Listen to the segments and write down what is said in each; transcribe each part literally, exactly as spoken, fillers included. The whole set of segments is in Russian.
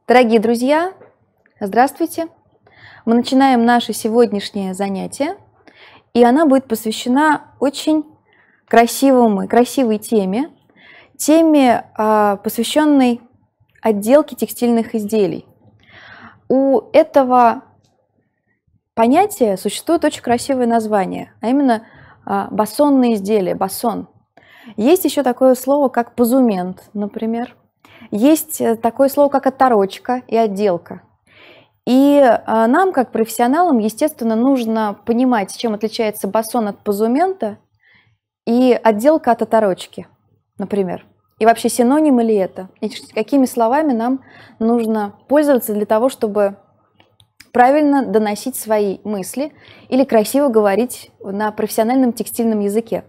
Дорогие друзья, здравствуйте! Мы начинаем наше сегодняшнее занятие, и она будет посвящена очень красивому, красивой теме, теме, посвященной отделке текстильных изделий. У этого понятия существует очень красивое название, а именно басонные изделия, басон. Есть еще такое слово, как позумент, например. Есть такое слово, как оторочка и отделка. И нам, как профессионалам, естественно, нужно понимать, чем отличается басон от позумента и отделка от оторочки, например. И вообще, синоним ли это? И какими словами нам нужно пользоваться для того, чтобы правильно доносить свои мысли или красиво говорить на профессиональном текстильном языке.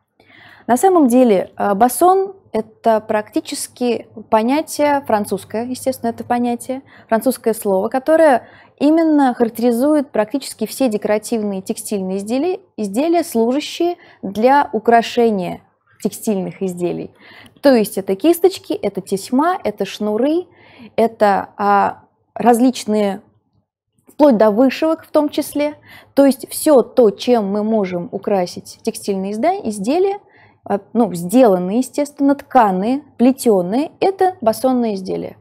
На самом деле, басон – это практически понятие французское, естественно, это понятие, французское слово, которое именно характеризует практически все декоративные текстильные изделия, изделия, служащие для украшения текстильных изделий. То есть это кисточки, это тесьма, это шнуры, это а, различные, вплоть до вышивок в том числе. То есть все то, чем мы можем украсить текстильные изделия, ну, сделанные, естественно, тканые, плетеные, это басонные изделия.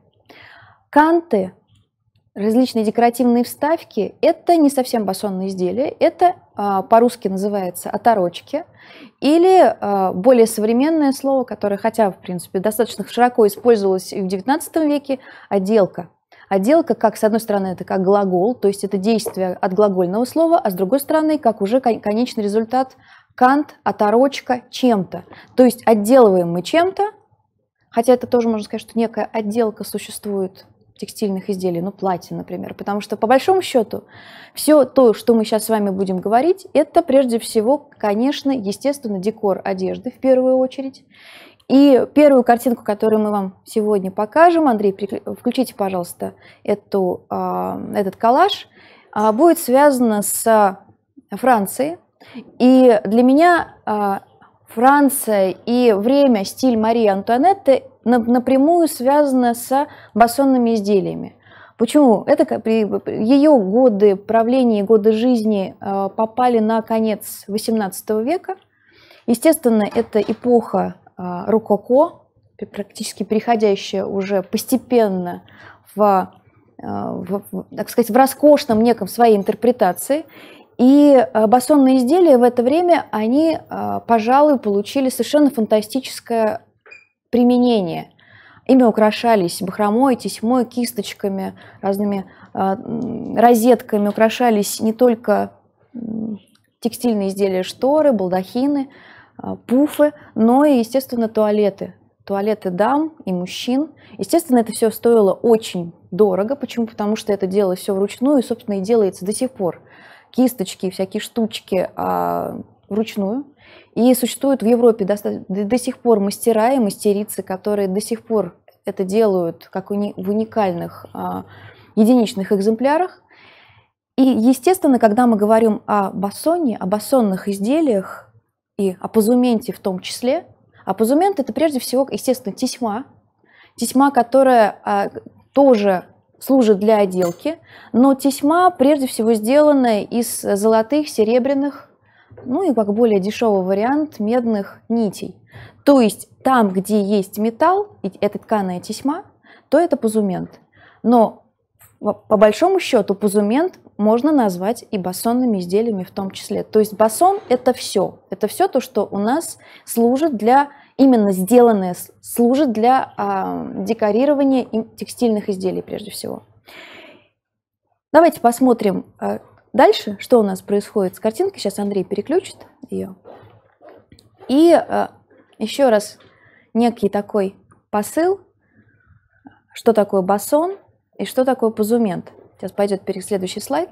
Канты, различные декоративные вставки, это не совсем басонные изделия, это по-русски называется оторочки, или более современное слово, которое, хотя, в принципе, достаточно широко использовалось и в девятнадцатом веке, отделка. Отделка, как с одной стороны, это как глагол, то есть это действие от глагольного слова, а с другой стороны, как уже конечный результат кант, оторочка чем-то. То есть отделываем мы чем-то, хотя это тоже можно сказать, что некая отделка существует текстильных изделий, ну, платье, например, потому что по большому счету все то, что мы сейчас с вами будем говорить, это прежде всего, конечно, естественно, декор одежды в первую очередь. И первую картинку, которую мы вам сегодня покажем, Андрей, включите, пожалуйста, эту, этот коллаж, будет связана с Францией. И для меня Франция и время, стиль Марии Антуанетты напрямую связано с басонными изделиями. Почему? Это ее годы правления, годы жизни попали на конец восемнадцатого века. Естественно, это эпоха рококо, практически переходящая уже постепенно в, в, так сказать, в роскошном неком своей интерпретации. И басонные изделия в это время, они, пожалуй, получили совершенно фантастическое применение. Ими украшались бахромой, тесьмой, кисточками, разными розетками, украшались не только текстильные изделия, шторы, балдахины, пуфы, но и, естественно, туалеты. Туалеты дам и мужчин. Естественно, это все стоило очень дорого. Почему? Потому что это делалось все вручную и, собственно, и делается до сих пор. Кисточки, всякие штучки а, вручную. И существуют в Европе до, до сих пор мастера и мастерицы, которые до сих пор это делают как уни, в уникальных а, единичных экземплярах. И, естественно, когда мы говорим о басоне, о басонных изделиях и о позументе в том числе, а позумент – это прежде всего, естественно, тесьма. Тесьма, которая а, тоже служит для отделки, но тесьма прежде всего сделана из золотых, серебряных, ну и как более дешевый вариант медных нитей. То есть там, где есть металл, и это тканая тесьма, то это позумент. Но по большому счету позумент можно назвать и басонными изделиями в том числе. То есть басон – это все. Это все то, что у нас служит для, именно сделанное, служит для а, декорирования текстильных изделий прежде всего. Давайте посмотрим а, дальше, что у нас происходит с картинкой. Сейчас Андрей переключит ее. И а, еще раз некий такой посыл, что такое басон и что такое позумент. Сейчас пойдет следующий слайд.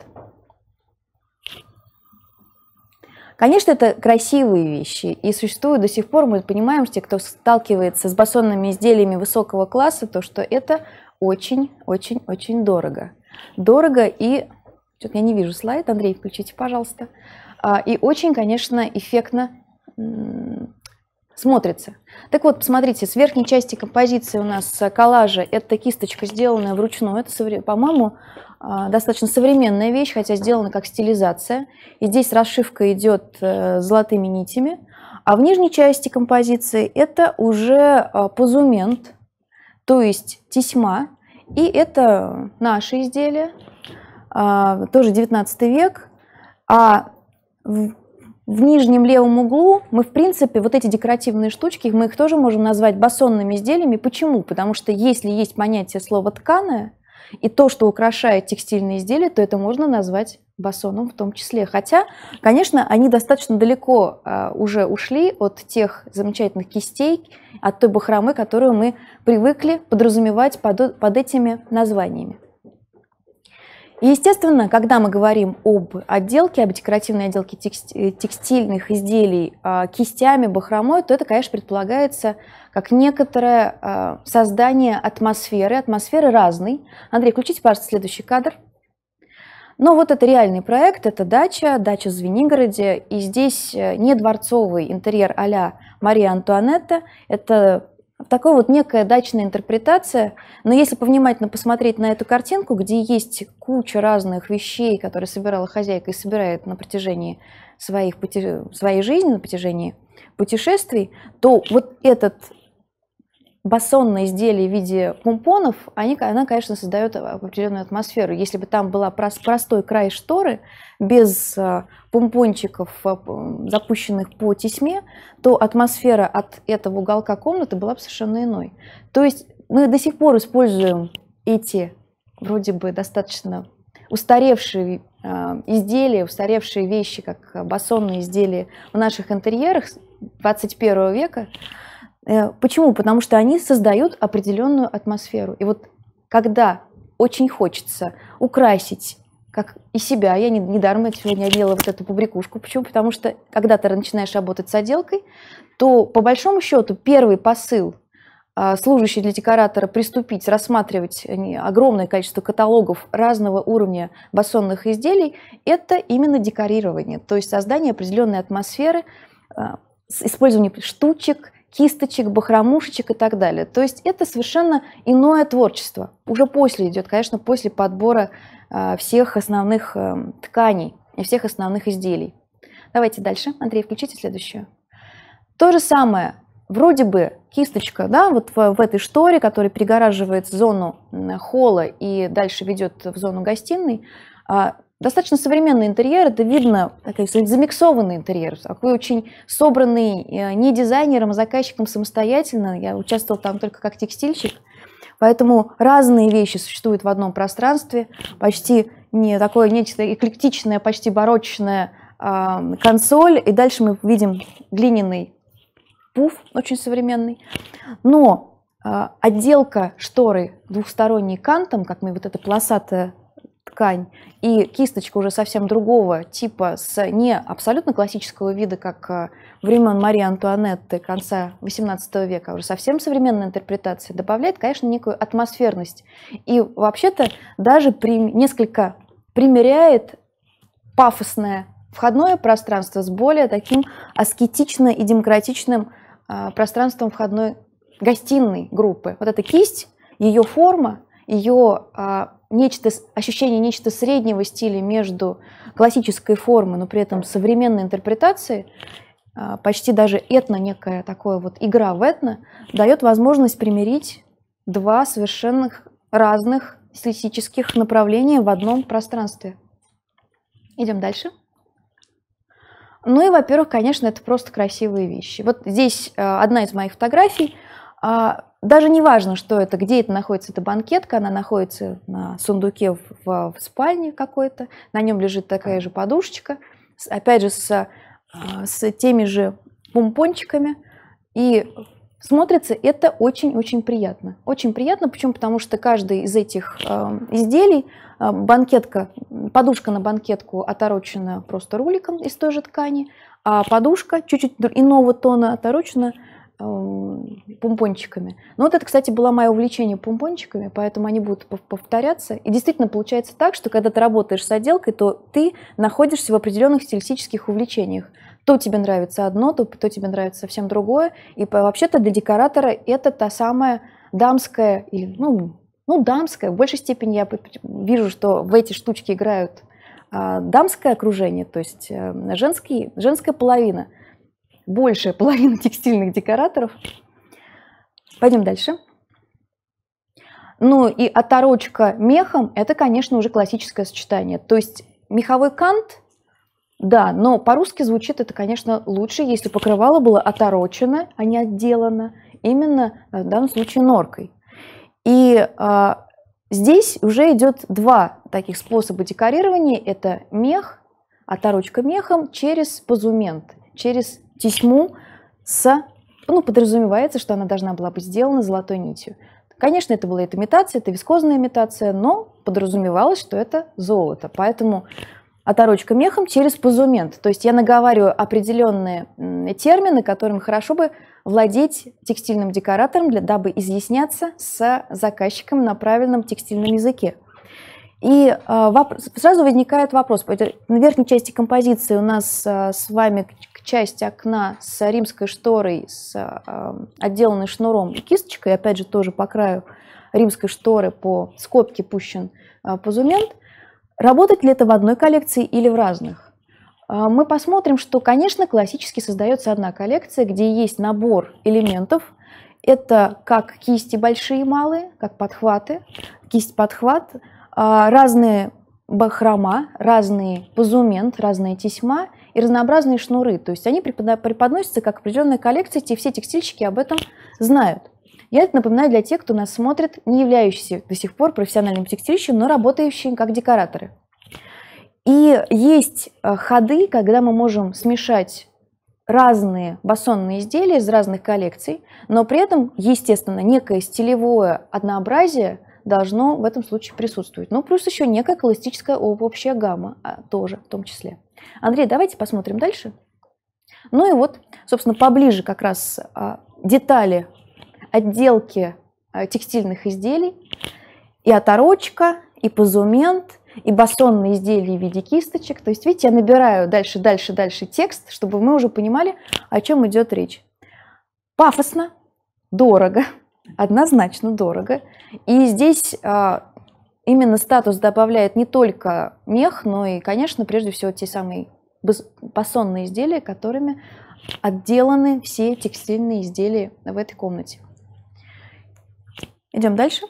Конечно, это красивые вещи, и существуют до сих пор, мы понимаем, что те, кто сталкивается с басонными изделиями высокого класса, то что это очень-очень-очень дорого. Дорого и... Что-то я не вижу слайд, Андрей, включите, пожалуйста. И очень, конечно, эффектно смотрится. Так вот, посмотрите, с верхней части композиции у нас коллажа это кисточка, сделанная вручную. Это, по-моему, достаточно современная вещь, хотя сделана как стилизация. И здесь расшивка идет золотыми нитями. А в нижней части композиции это уже позумент, то есть тесьма. И это наши изделия, тоже девятнадцатый век. А в В нижнем левом углу мы, в принципе, вот эти декоративные штучки, мы их тоже можем назвать басонными изделиями. Почему? Потому что если есть понятие слова «тканое», и то, что украшает текстильные изделия, то это можно назвать басоном в том числе. Хотя, конечно, они достаточно далеко а, уже ушли от тех замечательных кистей, от той бахромы, которую мы привыкли подразумевать под, под этими названиями. И, естественно, когда мы говорим об отделке, об декоративной отделке текстильных изделий кистями, бахромой, то это, конечно, предполагается как некоторое создание атмосферы, атмосферы разной. Андрей, включите, пожалуйста, следующий кадр. Но вот это реальный проект, это дача, дача в Звенигороде, и здесь не дворцовый интерьер а-ля Мария Антуанетта, это такая вот некая дачная интерпретация, но если повнимательно посмотреть на эту картинку, где есть куча разных вещей, которые собирала хозяйка и собирает на протяжении своих, своей жизни, на протяжении путешествий, то вот этот басонное изделие в виде помпонов, они, она, конечно, создает определенную атмосферу. Если бы там был простой край шторы, без помпончиков, запущенных по тесьме, то атмосфера от этого уголка комнаты была бы совершенно иной. То есть мы до сих пор используем эти вроде бы достаточно устаревшие изделия, устаревшие вещи, как басонные изделия в наших интерьерах двадцать первого века. Почему? Потому что они создают определенную атмосферу. И вот когда очень хочется украсить как и себя, я не, недаром я сегодня одела вот эту побрякушку. Почему? Потому что когда ты начинаешь работать с отделкой, то по большому счету первый посыл, служащий для декоратора, приступить, рассматривать огромное количество каталогов разного уровня басонных изделий, это именно декорирование, то есть создание определенной атмосферы, использование штучек, кисточек, бахромушечек и так далее. То есть это совершенно иное творчество. Уже после идет, конечно, после подбора э, всех основных э, тканей и всех основных изделий. Давайте дальше. Андрей, включите следующую. То же самое. Вроде бы кисточка, да, вот в, в этой шторе, которая перегораживает зону холла и дальше ведет в зону гостиной, э, достаточно современный интерьер, это видно, такой замиксованный интерьер, такой очень собранный не дизайнером, а заказчиком самостоятельно. Я участвовала там только как текстильщик, поэтому разные вещи существуют в одном пространстве, почти не такое нечто эклектичное, почти барочное э, консоль, и дальше мы видим глиняный пуф, очень современный, но э, отделка шторы двухсторонней кантом, как мы вот эта полосатая ткань, и кисточка уже совсем другого типа, с не абсолютно классического вида, как времен Марии Антуанетты конца восемнадцатого века, а уже совсем современная интерпретация, добавляет, конечно, некую атмосферность. И вообще-то даже при, несколько примеряет пафосное входное пространство с более таким аскетично и демократичным э, пространством входной гостиной группы. Вот эта кисть, ее форма, ее э, нечто, ощущение нечто среднего стиля между классической формой, но при этом современной интерпретацией, почти этно, этно, некая такая вот игра в этно, дает возможность примирить два совершенно разных стилистических направления в одном пространстве. Идем дальше. Ну и, во-первых, конечно, это просто красивые вещи. Вот здесь одна из моих фотографий. Даже не важно, что это, где это находится, эта банкетка, она находится на сундуке в, в, в спальне какой-то, на нем лежит такая же подушечка, с, опять же с, с теми же помпончиками, и смотрится это очень-очень приятно. Очень приятно, почему? Потому что каждый из этих э, изделий, э, банкетка, подушка на банкетку оторочена просто руликом из той же ткани, а подушка чуть-чуть иного тона оторочена помпончиками. Но вот это, кстати, было мое увлечение помпончиками, поэтому они будут повторяться. И действительно получается так, что когда ты работаешь с отделкой, то ты находишься в определенных стилистических увлечениях. то тебе нравится одно, то, то тебе нравится совсем другое. И вообще-то для декоратора это та самая дамская, или, ну, ну, дамская, в большей степени я вижу, что в эти штучки играют а, дамское окружение, то есть а, женский, женская половина, большая половина текстильных декораторов. Пойдем дальше. Ну и оторочка мехом – это, конечно, уже классическое сочетание. То есть меховой кант, да, но по-русски звучит это, конечно, лучше, если покрывало было оторочено, а не отделано, именно в данном случае норкой. И а, здесь уже идет два таких способа декорирования. Это мех, оторочка мехом через позумент, через тесьму с, ну, подразумевается, что она должна была быть сделана золотой нитью. Конечно, это была имитация, это вискозная имитация, но подразумевалось, что это золото. Поэтому оторочка мехом через позумент. То есть я наговариваю определенные термины, которыми хорошо бы владеть текстильным декоратором, для, дабы изъясняться с заказчиком на правильном текстильном языке. И э, вопрос, сразу возникает вопрос. На верхней части композиции у нас э, с вами часть окна с римской шторой, с э, отделанной шнуром и кисточкой. Опять же, тоже по краю римской шторы по скобке пущен э, позумент. Работает ли это в одной коллекции или в разных? Э, мы посмотрим, что, конечно, классически создается одна коллекция, где есть набор элементов. Это как кисти большие и малые, как подхваты, кисть-подхват, разные бахрома, разный позумент, разная тесьма и разнообразные шнуры. То есть они преподносятся как определенная коллекция, и все текстильщики об этом знают. Я это напоминаю для тех, кто нас смотрит, не являющиеся до сих пор профессиональным текстильщиком, но работающие как декораторы. И есть ходы, когда мы можем смешать разные басонные изделия из разных коллекций, но при этом, естественно, некое стилевое однообразие должно в этом случае присутствовать. Ну, плюс еще некая классическая общая гамма тоже в том числе. Андрей, давайте посмотрим дальше. Ну и вот, собственно, поближе как раз детали отделки текстильных изделий. И оторочка, и позумент, и басонные изделия в виде кисточек. То есть, видите, я набираю дальше, дальше, дальше текст, чтобы мы уже понимали, о чем идет речь. Пафосно, дорого. Однозначно дорого. И здесь а, именно статус добавляет не только мех, но и, конечно, прежде всего те самые басонные изделия, которыми отделаны все текстильные изделия в этой комнате. Идем дальше.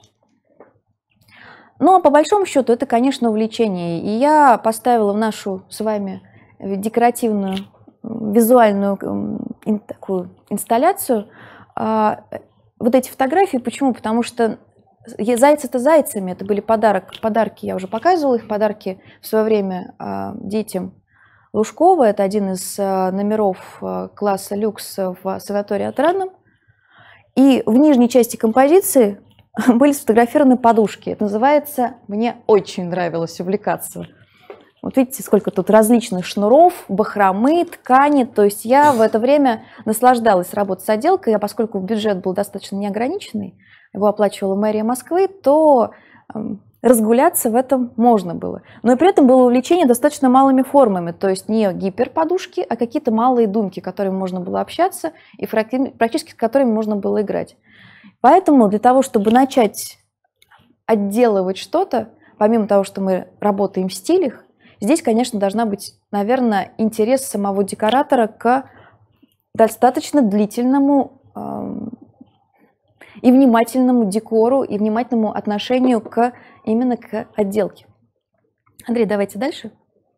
Ну, а по большому счету это, конечно, увлечение. И я поставила в нашу с вами декоративную, визуальную такую инсталляцию а, вот эти фотографии. Почему? Потому что зайцы-то зайцами. Это были подарок, подарки, я уже показывала их, подарки в свое время а, детям Лужкова. Это один из а, номеров а, класса люкс в санатории Отрадном. И в нижней части композиции были сфотографированы подушки. Это называется «Мне очень нравилось увлекаться». Вот видите, сколько тут различных шнуров, бахромы, ткани. То есть я в это время наслаждалась работой с отделкой, а поскольку бюджет был достаточно неограниченный, его оплачивала мэрия Москвы, то э, разгуляться в этом можно было. Но и при этом было увлечение достаточно малыми формами, то есть не гиперподушки, а какие-то малые думки, которыми можно было общаться и практически с которыми можно было играть. Поэтому для того, чтобы начать отделывать что-то, помимо того, что мы работаем в стилях, здесь, конечно, должна быть, наверное, интерес самого декоратора к достаточно длительному э, и внимательному декору, и внимательному отношению к, именно к отделке. Андрей, давайте дальше.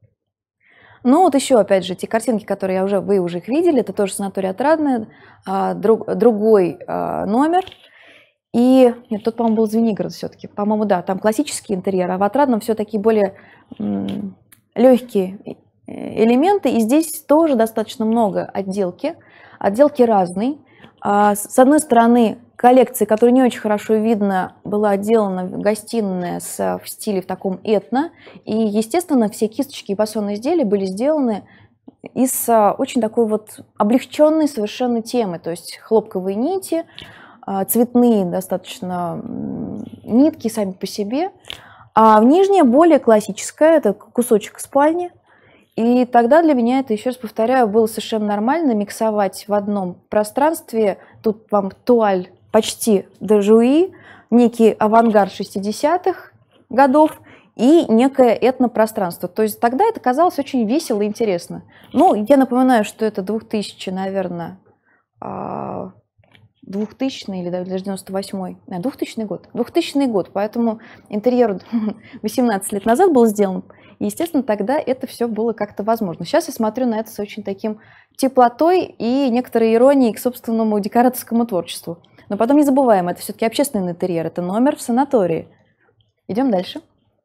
Ну вот еще, опять же, те картинки, которые я уже, вы уже их видели, это тоже санаторий Отрадный, э, друг, другой э, номер. И, нет, тут, по-моему, был Звенигород все-таки. По-моему, да, там классический интерьер, а в Отрадном все такие более м, легкие элементы. И здесь тоже достаточно много отделки. Отделки разные. А, с одной стороны, коллекция, которая не очень хорошо видно, была отделана гостиная с, в стиле в таком этно. И, естественно, все кисточки и басонные изделия были сделаны из очень такой вот облегченной совершенно темы. То есть хлопковые нити, цветные достаточно нитки сами по себе. А в нижнее более классическое, это кусочек спальни. И тогда для меня это, еще раз повторяю, было совершенно нормально миксовать в одном пространстве, тут вам туаль почти дежуи, некий авангард шестидесятых годов и некое этнопространство. То есть тогда это казалось очень весело и интересно. Ну, я напоминаю, что это двухтысячный, наверное, двухтысячный или даже девяносто восьмой, а, двухтысячный год, двухтысячный год, поэтому интерьер восемнадцать лет назад был сделан, и, естественно, тогда это все было как-то возможно. Сейчас я смотрю на это с очень таким теплотой и некоторой иронией к собственному декораторскому творчеству. Но потом не забываем, это все-таки общественный интерьер, это номер в санатории. Идем дальше.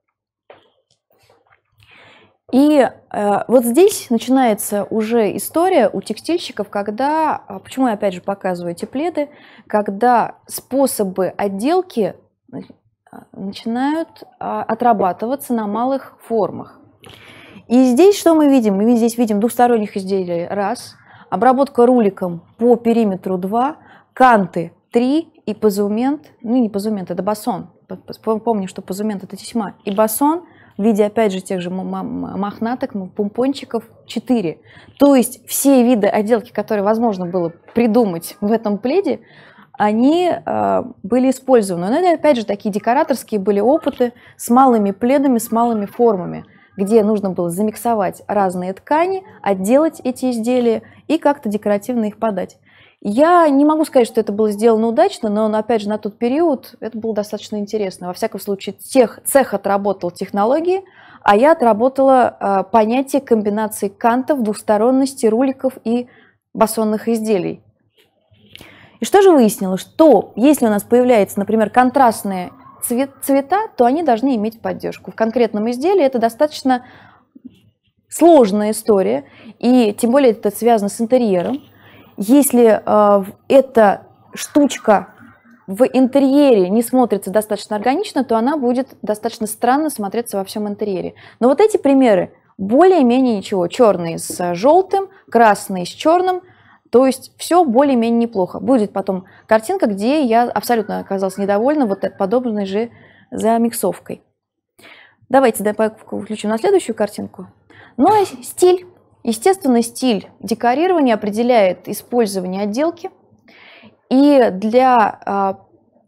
И э, вот здесь начинается уже история у текстильщиков, когда, почему я опять же показываю эти пледы, когда способы отделки начинают э, отрабатываться на малых формах. И здесь что мы видим? Мы здесь видим двухсторонних изделий раз, обработка руликом по периметру два, канты три и позумент, ну не позумент, это басон, помню, что позумент это тесьма, и басон в виде, опять же, тех же мохнаток, помпончиков четыре. То есть все виды отделки, которые возможно было придумать в этом пледе, они э, были использованы. Но это, опять же, такие декораторские были опыты с малыми пледами, с малыми формами, где нужно было замиксовать разные ткани, отделать эти изделия и как-то декоративно их подать. Я не могу сказать, что это было сделано удачно, но, опять же, на тот период это было достаточно интересно. Во всяком случае, тех, цех отработал технологии, а я отработала э, понятие комбинации кантов, двухсторонности, руликов и басонных изделий. И что же выяснилось? Что если у нас появляются, например, контрастные цвет, цвета, то они должны иметь поддержку. В конкретном изделии это достаточно сложная история, и тем более это связано с интерьером. Если э, эта штучка в интерьере не смотрится достаточно органично, то она будет достаточно странно смотреться во всем интерьере. Но вот эти примеры более-менее ничего. Черный с желтым, красный с черным. То есть все более-менее неплохо. Будет потом картинка, где я абсолютно оказалась недовольна вот подобной же замиксовкой. Давайте включим на следующую картинку. Ну а стиль. Естественно, стиль декорирования определяет использование отделки. И для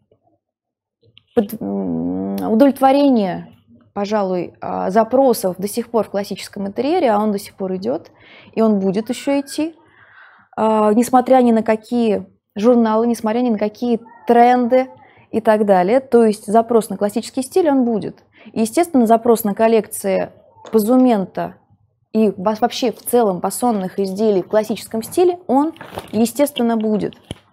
удовлетворения, пожалуй, запросов до сих пор в классическом интерьере, а он до сих пор идет, и он будет еще идти, несмотря ни на какие журналы, несмотря ни на какие тренды и так далее. То есть запрос на классический стиль, он будет. И, естественно, запрос на коллекции позумента и вообще в целом басонных изделий в классическом стиле, он, естественно, будет.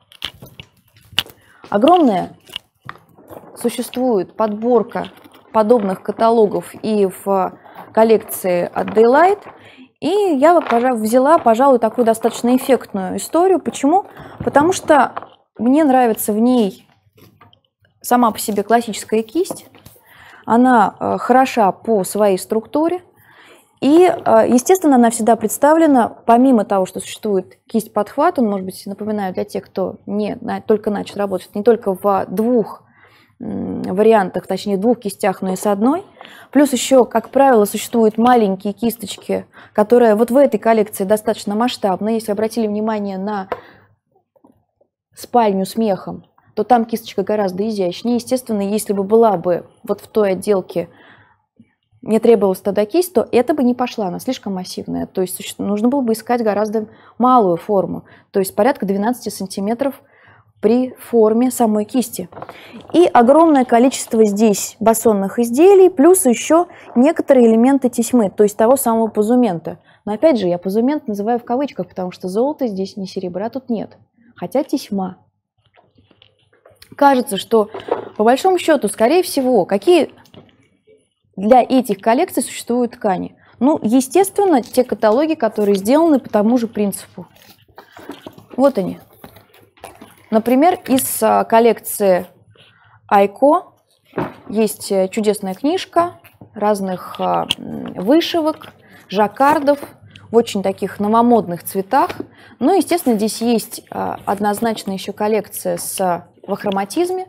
Огромная существует подборка подобных каталогов и в коллекции от Daylight. И я взяла, пожалуй, такую достаточно эффектную историю. Почему? Потому что мне нравится в ней сама по себе классическая кисть. Она хороша по своей структуре. И, естественно, она всегда представлена, помимо того, что существует кисть-подхват, он, может быть, напоминаю для тех, кто не, только начал работать, не только в двух вариантах, точнее, двух кистях, но и с одной. Плюс еще, как правило, существуют маленькие кисточки, которые вот в этой коллекции достаточно масштабные. Если обратили внимание на спальню с мехом, то там кисточка гораздо изящнее. Естественно, если бы была бы вот в той отделке не требовалась тогда кисть, то это бы не пошла, она слишком массивная. То есть нужно было бы искать гораздо малую форму, то есть порядка двенадцати сантиметров при форме самой кисти. И огромное количество здесь басонных изделий, плюс еще некоторые элементы тесьмы, то есть того самого позумента. Но опять же, я позумент называю в кавычках, потому что золота здесь ни серебра тут нет, хотя тесьма. Кажется, что по большому счету, скорее всего, какие для этих коллекций существуют ткани? Ну, естественно, те каталоги, которые сделаны по тому же принципу. Вот они. Например, из коллекции Айко есть чудесная книжка разных вышивок, жаккардов в очень таких новомодных цветах. Ну, естественно, здесь есть однозначно еще коллекция с в ахроматизме,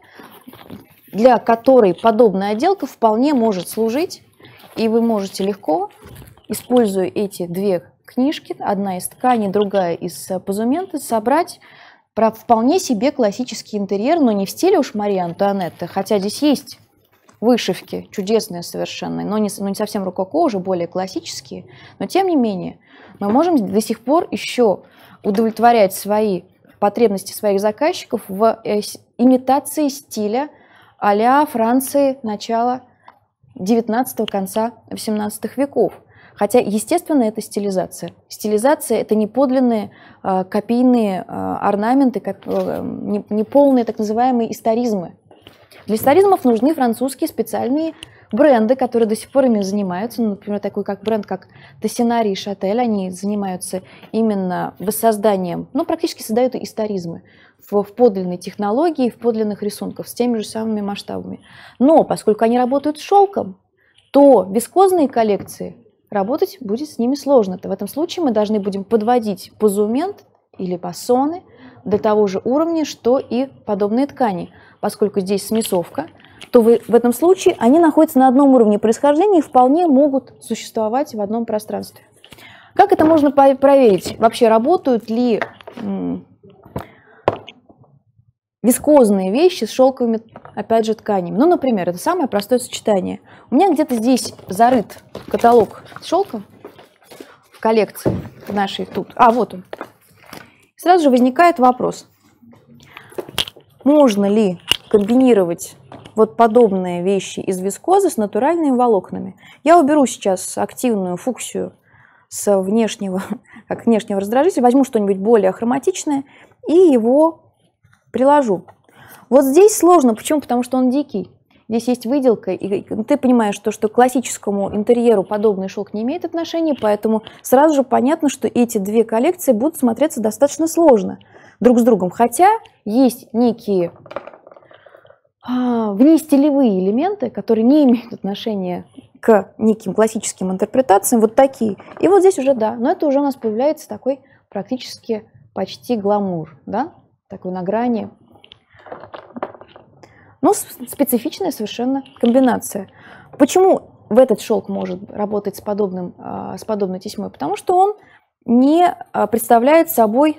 для которой подобная отделка вполне может служить, и вы можете легко используя эти две книжки, одна из ткани, другая из позумента, собрать про вполне себе классический интерьер, но не в стиле уж Марии Антуанетты, хотя здесь есть вышивки чудесные совершенно, но не, но не совсем рококо, уже более классические. Но тем не менее, мы можем до сих пор еще удовлетворять свои потребности своих заказчиков в имитации стиля а-ля Франции начала девятнадцатого, конца восемнадцатых веков. Хотя, естественно, это стилизация. Стилизация – это не подлинные э, копийные э, орнаменты, как, э, не, не полные так называемые историзмы. Для историзмов нужны французские специальные бренды, которые до сих пор ими занимаются. Например, такой как бренд, как Тессинари и Шатель, они занимаются именно воссозданием, ну, практически создают историзмы в, в подлинной технологии, в подлинных рисунках с теми же самыми масштабами. Но поскольку они работают с шелком, то вискозные коллекции работать будет с ними сложно. В этом случае мы должны будем подводить позумент или басоны до того же уровня, что и подобные ткани. Поскольку здесь смесовка, то вы, в этом случае они находятся на одном уровне происхождения и вполне могут существовать в одном пространстве. Как это можно проверить? Вообще работают ли вискозные вещи с шелковыми, опять же, тканями? Ну, например, это самое простое сочетание. У меня где-то здесь зарыт каталог с шелком в коллекции нашей тут. А, вот он. Сразу же возникает вопрос. Можно ли комбинировать вот подобные вещи из вискозы с натуральными волокнами? Я уберу сейчас активную фуксию с внешнего, как внешнего раздражителя, возьму что-нибудь более хроматичное и его приложу. Вот здесь сложно. Почему? Потому что он дикий. Здесь есть выделка, и ты понимаешь, что, что к классическому интерьеру подобный шелк не имеет отношения, поэтому сразу же понятно, что эти две коллекции будут смотреться достаточно сложно друг с другом. Хотя есть некие а, внестилевые элементы, которые не имеют отношения к неким классическим интерпретациям, вот такие. И вот здесь уже да, но это уже у нас появляется такой практически почти гламур, да? Такой на грани. Но специфичная совершенно комбинация. Почему в этот шелк может работать с, подобным, с подобной тесьмой? Потому что он не представляет собой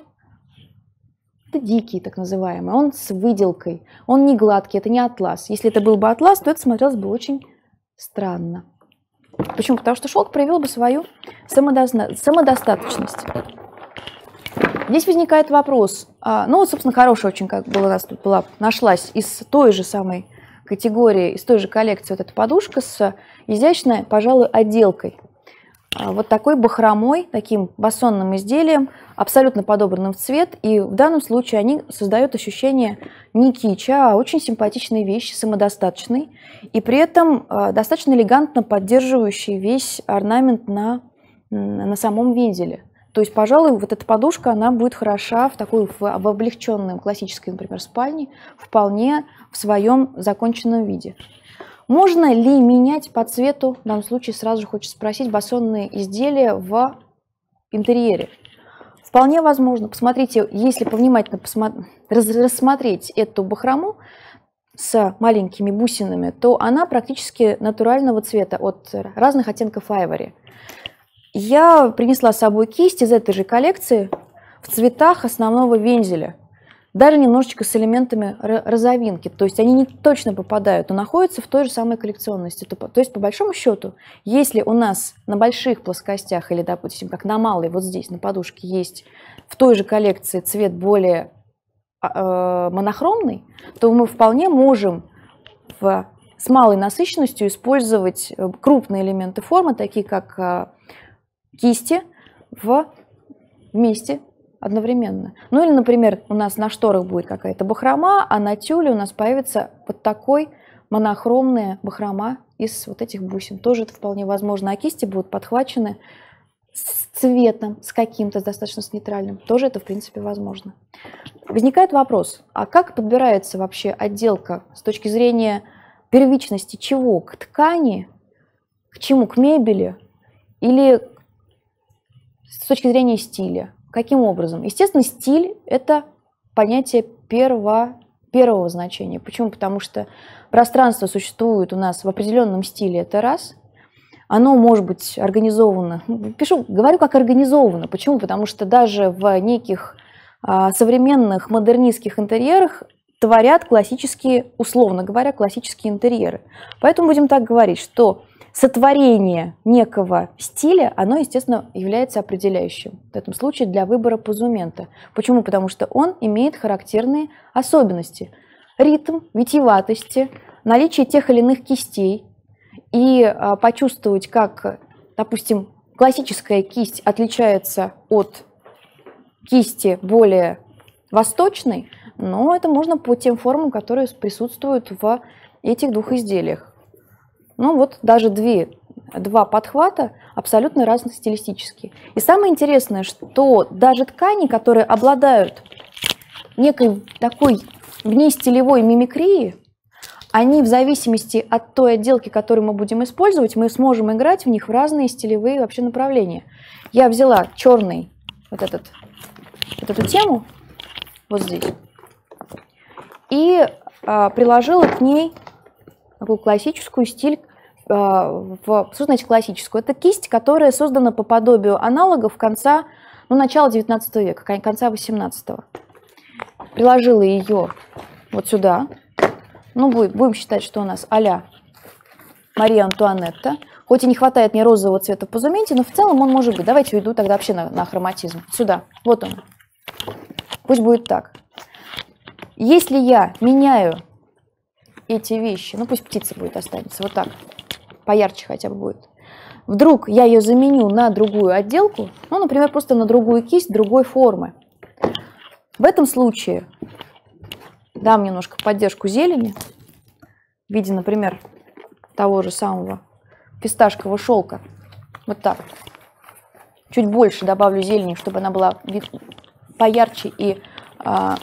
это дикий, так называемый, он с выделкой, он не гладкий, это не атлас. Если это был бы атлас, то это смотрелось бы очень странно. Почему? Потому что шелк проявил бы свою самодоста- самодостаточность. Здесь возникает вопрос, ну вот, собственно, хорошая очень, как была, у нас тут была, нашлась из той же самой категории, из той же коллекции вот эта подушка с изящной, пожалуй, отделкой. Вот такой бахромой, таким басонным изделием, абсолютно подобранным в цвет, и в данном случае они создают ощущение не кича, а очень симпатичной вещи, самодостаточной, и при этом достаточно элегантно поддерживающий весь орнамент на, на самом вензеле. То есть, пожалуй, вот эта подушка, она будет хороша в такой в, в облегченной классической, например, спальне, вполне в своем законченном виде. Можно ли менять по цвету, в данном случае сразу же хочется спросить, басонные изделия в интерьере? Вполне возможно. Посмотрите, если повнимательно посмотри, рассмотреть эту бахрому с маленькими бусинами, то она практически натурального цвета от разных оттенков айвори. Я принесла с собой кисть из этой же коллекции в цветах основного вензеля, даже немножечко с элементами розовинки, то есть они не точно попадают, но находятся в той же самой коллекционности. То есть, по большому счету, если у нас на больших плоскостях или, допустим, как на малой, вот здесь на подушке есть в той же коллекции цвет более э, монохромный, то мы вполне можем в, с малой насыщенностью использовать крупные элементы формы, такие как э, кисти, в, вместе одновременно. Ну или, например, у нас на шторах будет какая-то бахрома, а на тюле у нас появится вот такой монохромная бахрома из вот этих бусин. Тоже это вполне возможно. А кисти будут подхвачены с цветом, с каким-то достаточно с нейтральным. Тоже это, в принципе, возможно. Возникает вопрос, а как подбирается вообще отделка с точки зрения первичности чего? К ткани? К чему? К мебели? Или с точки зрения стиля? Каким образом? Естественно, стиль – это понятие перво, первого значения. Почему? Потому что пространство существует у нас в определенном стиле, это раз. оно может быть организовано, пишу, говорю как организовано. Почему? Потому что даже в неких а, современных модернистских интерьерах творят классические, условно говоря, классические интерьеры. Поэтому будем так говорить, что сотворение некого стиля, оно, естественно, является определяющим в этом случае для выбора позумента. Почему? Потому что он имеет характерные особенности. Ритм, витиеватости, наличие тех или иных кистей. И а, почувствовать, как, допустим, классическая кисть отличается от кисти более восточной, но это можно по тем формам, которые присутствуют в этих двух изделиях. Ну вот даже две, два подхвата абсолютно разные стилистические. И самое интересное, что даже ткани, которые обладают некой такой внестилевой мимикрией, они в зависимости от той отделки, которую мы будем использовать, мы сможем играть в них в разные стилевые вообще направления. Я взяла черный, вот, этот, вот эту тему, вот здесь, и а, приложила к ней такую классическую стиль, а, в, что значит классическую? Это кисть, которая создана по подобию аналогов конца, ну, начала девятнадцатого века, конца восемнадцатого. Приложила ее вот сюда. Ну, будем считать, что у нас а-ля Мария Антуанетта. Хоть и не хватает мне розового цвета в позументе, но в целом он может быть. Давайте уйду тогда вообще на, на хроматизм. Сюда. Вот он. Пусть будет так. Если я меняю эти вещи, ну пусть птица будет останется, вот так, поярче хотя бы будет. Вдруг я ее заменю на другую отделку, ну, например, просто на другую кисть другой формы. В этом случае дам немножко поддержку зелени в виде, например, того же самого фисташкового шелка. Вот так. Чуть больше добавлю зелени, чтобы она была поярче и а,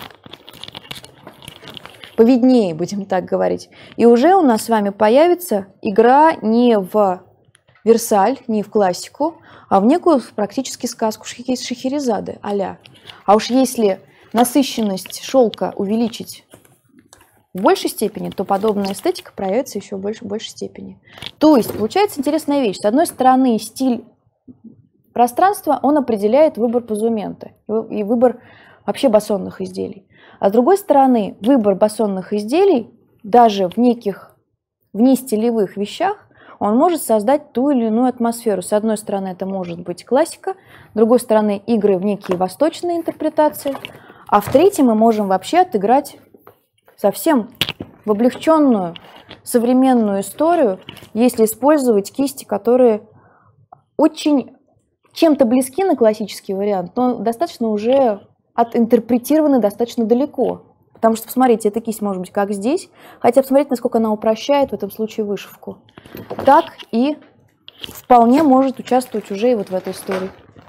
повиднее, будем так говорить. И уже у нас с вами появится игра не в Версаль, не в классику, а в некую практически сказку Шахерезады а-ля. А уж если насыщенность шелка увеличить в большей степени, то подобная эстетика проявится еще в большей, большей степени. То есть получается интересная вещь. С одной стороны, стиль пространства, он определяет выбор позумента и выбор вообще басонных изделий. А с другой стороны, выбор басонных изделий даже в неких внестилевых вещах, он может создать ту или иную атмосферу. С одной стороны, это может быть классика, с другой стороны, игры в некие восточные интерпретации, а в третьем мы можем вообще отыграть совсем в облегченную современную историю, если использовать кисти, которые очень чем-то близки на классический вариант, но достаточно уже отинтерпретированы достаточно далеко. Потому что, посмотрите, эта кисть может быть как здесь, хотя посмотрите, насколько она упрощает в этом случае вышивку. Так и вполне может участвовать уже и вот в этой истории.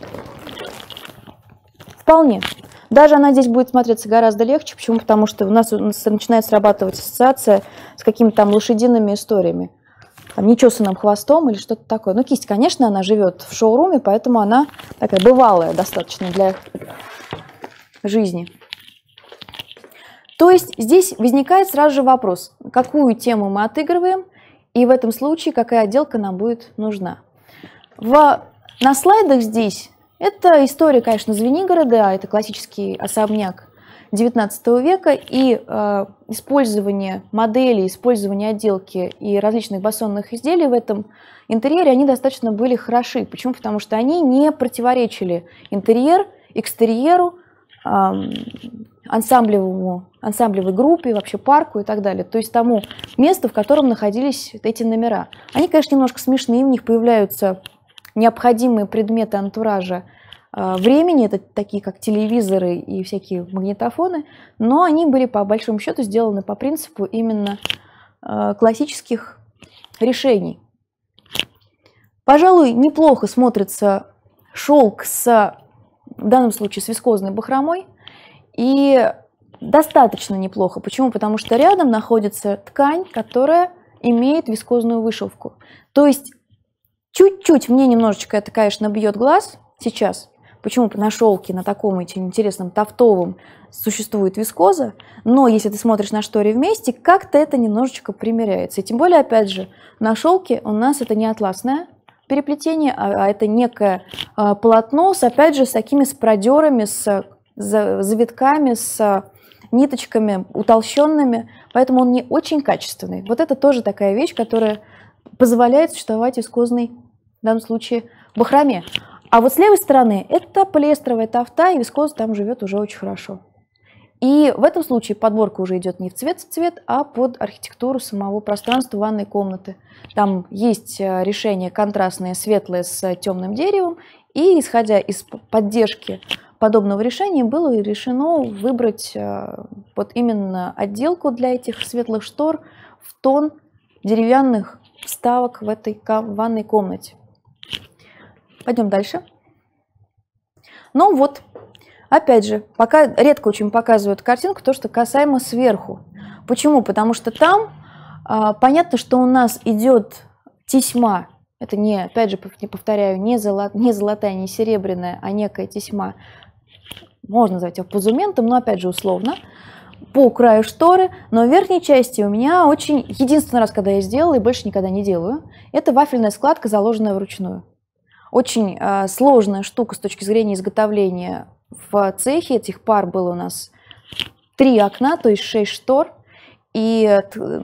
Вполне. Даже она здесь будет смотреться гораздо легче. Почему? Потому что у нас, у нас начинает срабатывать ассоциация с какими-то там лошадиными историями. Там, нечесанным хвостом или что-то такое. Но кисть, конечно, она живет в шоуруме, поэтому она такая бывалая достаточно для жизни. То есть здесь возникает сразу же вопрос, какую тему мы отыгрываем, и в этом случае какая отделка нам будет нужна. В, на слайдах здесь это история, конечно, Звенигорода, это классический особняк девятнадцатого века, и э, использование модели, использование отделки и различных басонных изделий в этом интерьере, они достаточно были хороши. Почему? Потому что они не противоречили интерьер, экстерьеру, э, ансамблевому, ансамблевой группе, вообще парку и так далее. То есть тому месту, в котором находились эти номера. Они, конечно, немножко смешные, в них появляются необходимые предметы антуража времени, это такие как телевизоры и всякие магнитофоны, но они были по большому счету сделаны по принципу именно классических решений. Пожалуй, неплохо смотрится шелк с, в данном случае, с вискозной бахромой, и достаточно неплохо. Почему? Потому что рядом находится ткань, которая имеет вискозную вышивку. То есть чуть-чуть мне немножечко это, конечно, бьет глаз сейчас. Почему? На шелке, на таком очень интересном тафтовом существует вискоза, но если ты смотришь на шторе вместе, как-то это немножечко примеряется. И тем более, опять же, на шелке у нас это не атласная, переплетение, а это некое полотно с, опять же, с такими с продерами, с завитками, с ниточками утолщенными, поэтому он не очень качественный. Вот это тоже такая вещь, которая позволяет существовать вискозной, в данном случае, бахроме. А вот с левой стороны это полиэстеровая тафта, и вискоза там живет уже очень хорошо. И в этом случае подборка уже идет не в цвет в цвет, а под архитектуру самого пространства ванной комнаты. Там есть решение контрастное, светлое с темным деревом, и исходя из поддержки подобного решения было решено выбрать вот именно отделку для этих светлых штор в тон деревянных вставок в этой ванной комнате. Пойдем дальше. Ну вот, опять же, пока редко очень показывают картинку, то, что касаемо сверху. Почему? Потому что там а, понятно, что у нас идет тесьма. Это не, опять же, не повторяю, не, золо, не золотая, не серебряная, а некая тесьма. Можно назвать ее позументом, но опять же условно. По краю шторы, но в верхней части у меня очень... Единственный раз, когда я сделала, и больше никогда не делаю, это вафельная складка, заложенная вручную. Очень э, сложная штука с точки зрения изготовления. В цехе этих пар было у нас три окна, то есть шесть штор. И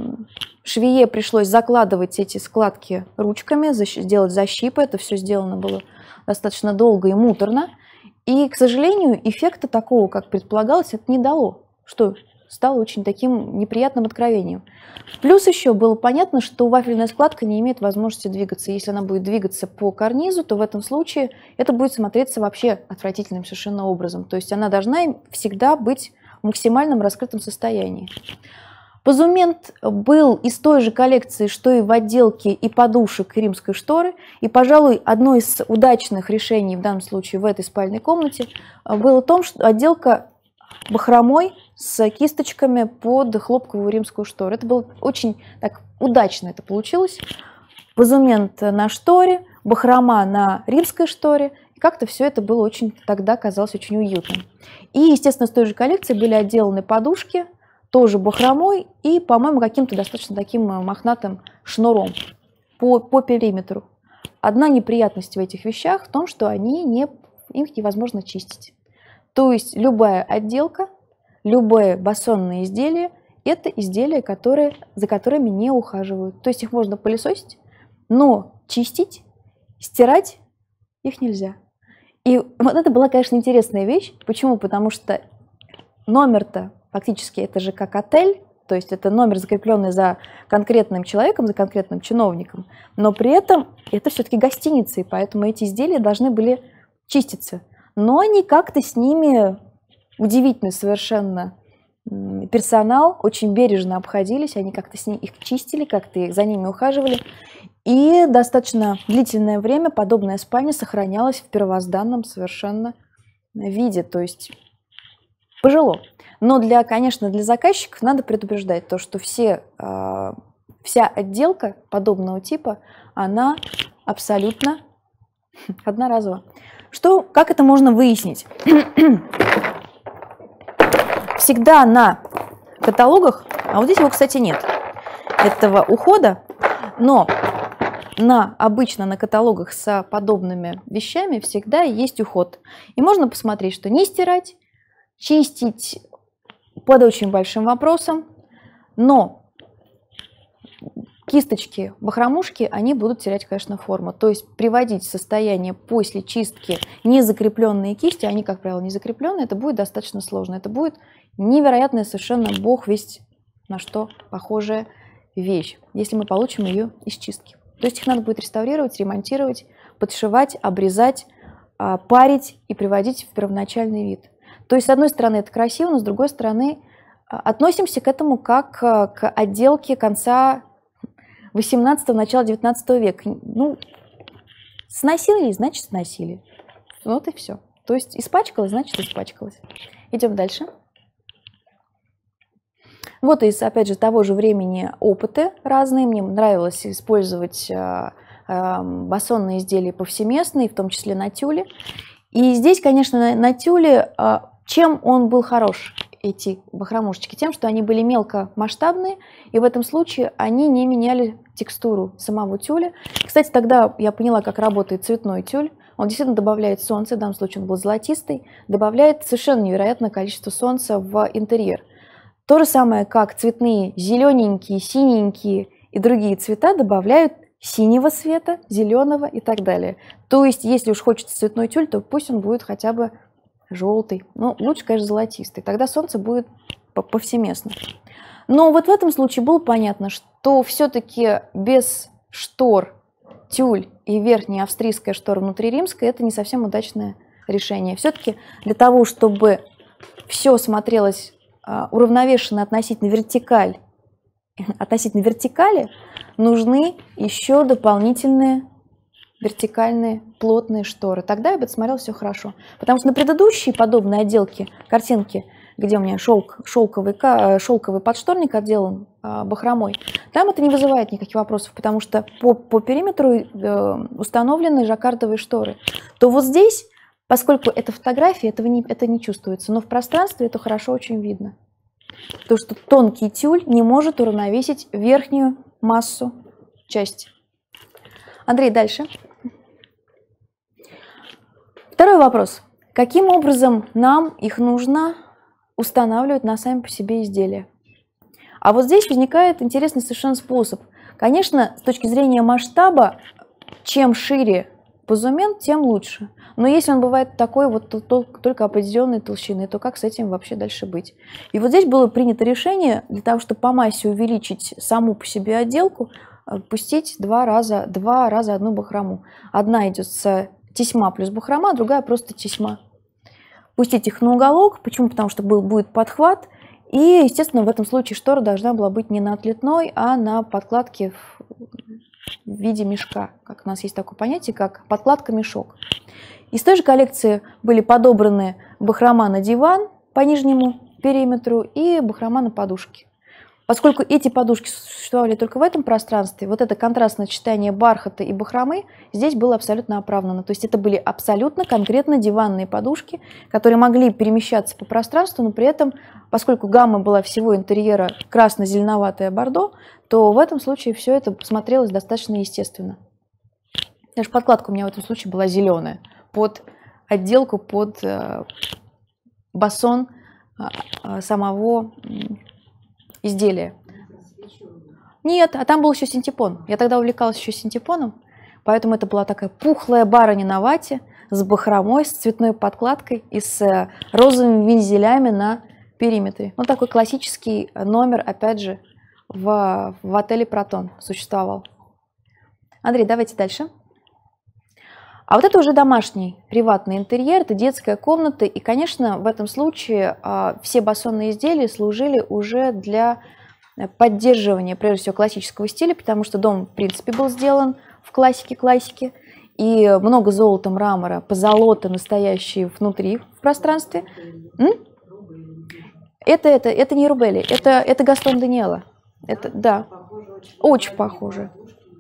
швее пришлось закладывать эти складки ручками, сделать защипы. Это все сделано было достаточно долго и муторно. И, к сожалению, эффекта такого, как предполагалось, это не дало, что стало очень таким неприятным откровением. Плюс еще было понятно, что вафельная складка не имеет возможности двигаться. Если она будет двигаться по карнизу, то в этом случае это будет смотреться вообще отвратительным совершенно образом. То есть она должна всегда быть в максимальном раскрытом состоянии. Позумент был из той же коллекции, что и в отделке и подушек, и римской шторы. И, пожалуй, одно из удачных решений в данном случае в этой спальной комнате было в том, что отделка бахромой с кисточками под хлопковую римскую штору. Это было очень так удачно это получилось. Позумент на шторе, бахрома на римской шторе. И как-то все это было очень, тогда казалось очень уютным. И, естественно, с той же коллекции были отделаны подушки, тоже бахромой и, по-моему, каким-то достаточно таким мохнатым шнуром по, по периметру. Одна неприятность в этих вещах в том, что они не, их невозможно чистить. То есть любая отделка, любое басонное изделие – это изделия, которые, за которыми не ухаживают. То есть их можно пылесосить, но чистить, стирать их нельзя. И вот это была, конечно, интересная вещь. Почему? Потому что номер-то фактически это же как отель, то есть это номер, закрепленный за конкретным человеком, за конкретным чиновником, но при этом это все-таки гостиница, и поэтому эти изделия должны были чиститься. Но они как-то с ними, удивительный совершенно персонал, очень бережно обходились, они как-то с ними их чистили, как-то за ними ухаживали. И достаточно длительное время подобная спальня сохранялась в первозданном совершенно виде, то есть пожило. Но, для, конечно, для заказчиков надо предупреждать то, что все, э, вся отделка подобного типа, она абсолютно одноразовая. Что, как это можно выяснить? Всегда на каталогах, а вот здесь его, кстати, нет, этого ухода, но на, обычно на каталогах с подобными вещами всегда есть уход. И можно посмотреть, что не стирать, чистить под очень большим вопросом, но кисточки, бахромушки, они будут терять, конечно, форму. То есть приводить в состояние после чистки незакрепленные кисти, они, как правило, не закрепленные, это будет достаточно сложно. Это будет невероятная совершенно бог весть на что похожая вещь, если мы получим ее из чистки. То есть их надо будет реставрировать, ремонтировать, подшивать, обрезать, парить и приводить в первоначальный вид. То есть, с одной стороны, это красиво, но с другой стороны, относимся к этому как к отделке конца восемнадцатого, начала девятнадцатого века. Ну, сносили, значит, сносили. Вот и все. То есть, испачкалось, значит, испачкалось. Идем дальше. Вот из, опять же, того же времени опыты разные. Мне нравилось использовать басонные изделия повсеместные, в том числе на тюле. И здесь, конечно, на, на тюле, чем он был хорош? эти бахромушечки? Тем, что они были мелкомасштабные, и в этом случае они не меняли текстуру самого тюля. Кстати, тогда я поняла, как работает цветной тюль. Он действительно добавляет солнце, в данном случае он был золотистый, добавляет совершенно невероятное количество солнца в интерьер. То же самое, как цветные зелененькие, синенькие и другие цвета добавляют синего цвета, зеленого и так далее. То есть, если уж хочется цветной тюль, то пусть он будет хотя бы желтый. Ну, лучше, конечно, золотистый. Тогда солнце будет повсеместно. Но вот в этом случае было понятно, что все-таки без штор тюль и верхняя австрийская штора внутриримская – это не совсем удачное решение. Все-таки для того, чтобы все смотрелось а, уравновешенно относительно вертикаль, относительно вертикали, нужны еще дополнительные вертикальные плотные шторы. Тогда я бы смотрел все хорошо. Потому что на предыдущие подобные отделки, картинки, где у меня шелк, шелковый, шелковый подшторник отделан а, бахромой, там это не вызывает никаких вопросов, потому что по, по периметру э, установлены жаккардовые шторы. То вот здесь, поскольку это фотография, этого не, это не чувствуется, но в пространстве это хорошо очень видно. То, что тонкий тюль не может уравновесить верхнюю массу части. Андрей, дальше. Второй вопрос. Каким образом нам их нужно устанавливать на сами по себе изделия? А вот здесь возникает интересный совершенно способ. Конечно, с точки зрения масштаба, чем шире позумент, тем лучше. Но если он бывает такой вот то, то, только определенной толщины, то как с этим вообще дальше быть? И вот здесь было принято решение для того, чтобы по массе увеличить саму по себе отделку, пустить два раза, два раза одну бахрому. Одна идет с тесьма плюс бахрома, другая просто тесьма. Пустить их на уголок. Почему? Потому что был, будет подхват. И, естественно, в этом случае штора должна была быть не на отлитной, а на подкладке в, в виде мешка. Как у нас есть такое понятие, как подкладка-мешок. Из той же коллекции были подобраны бахрома на диван по нижнему периметру и бахрома на подушки. Поскольку эти подушки существовали только в этом пространстве, вот это контрастное сочетание бархата и бахромы здесь было абсолютно оправдано. То есть это были абсолютно конкретно диванные подушки, которые могли перемещаться по пространству, но при этом, поскольку гамма была всего интерьера красно-зеленоватое бордо, то в этом случае все это смотрелось достаточно естественно. Даже подкладка у меня в этом случае была зеленая, под отделку, под э, бассон э, самого изделия. Нет, а там был еще синтепон. Я тогда увлекалась еще синтепоном, поэтому это была такая пухлая барыня на вате с бахромой, с цветной подкладкой и с розовыми вензелями на периметре. Ну, такой классический номер, опять же, в, в отеле «Протон» существовал. Андрей, давайте дальше. А вот это уже домашний приватный интерьер, это детская комната, и, конечно, в этом случае а, все бассонные изделия служили уже для поддерживания, прежде всего, классического стиля, потому что дом, в принципе, был сделан в классике-классике, и много золота, мрамора, позолота настоящие внутри, в пространстве. М? Это, это, это не Рубелли, это, это Гастон Даниэла. Это, да, очень похоже.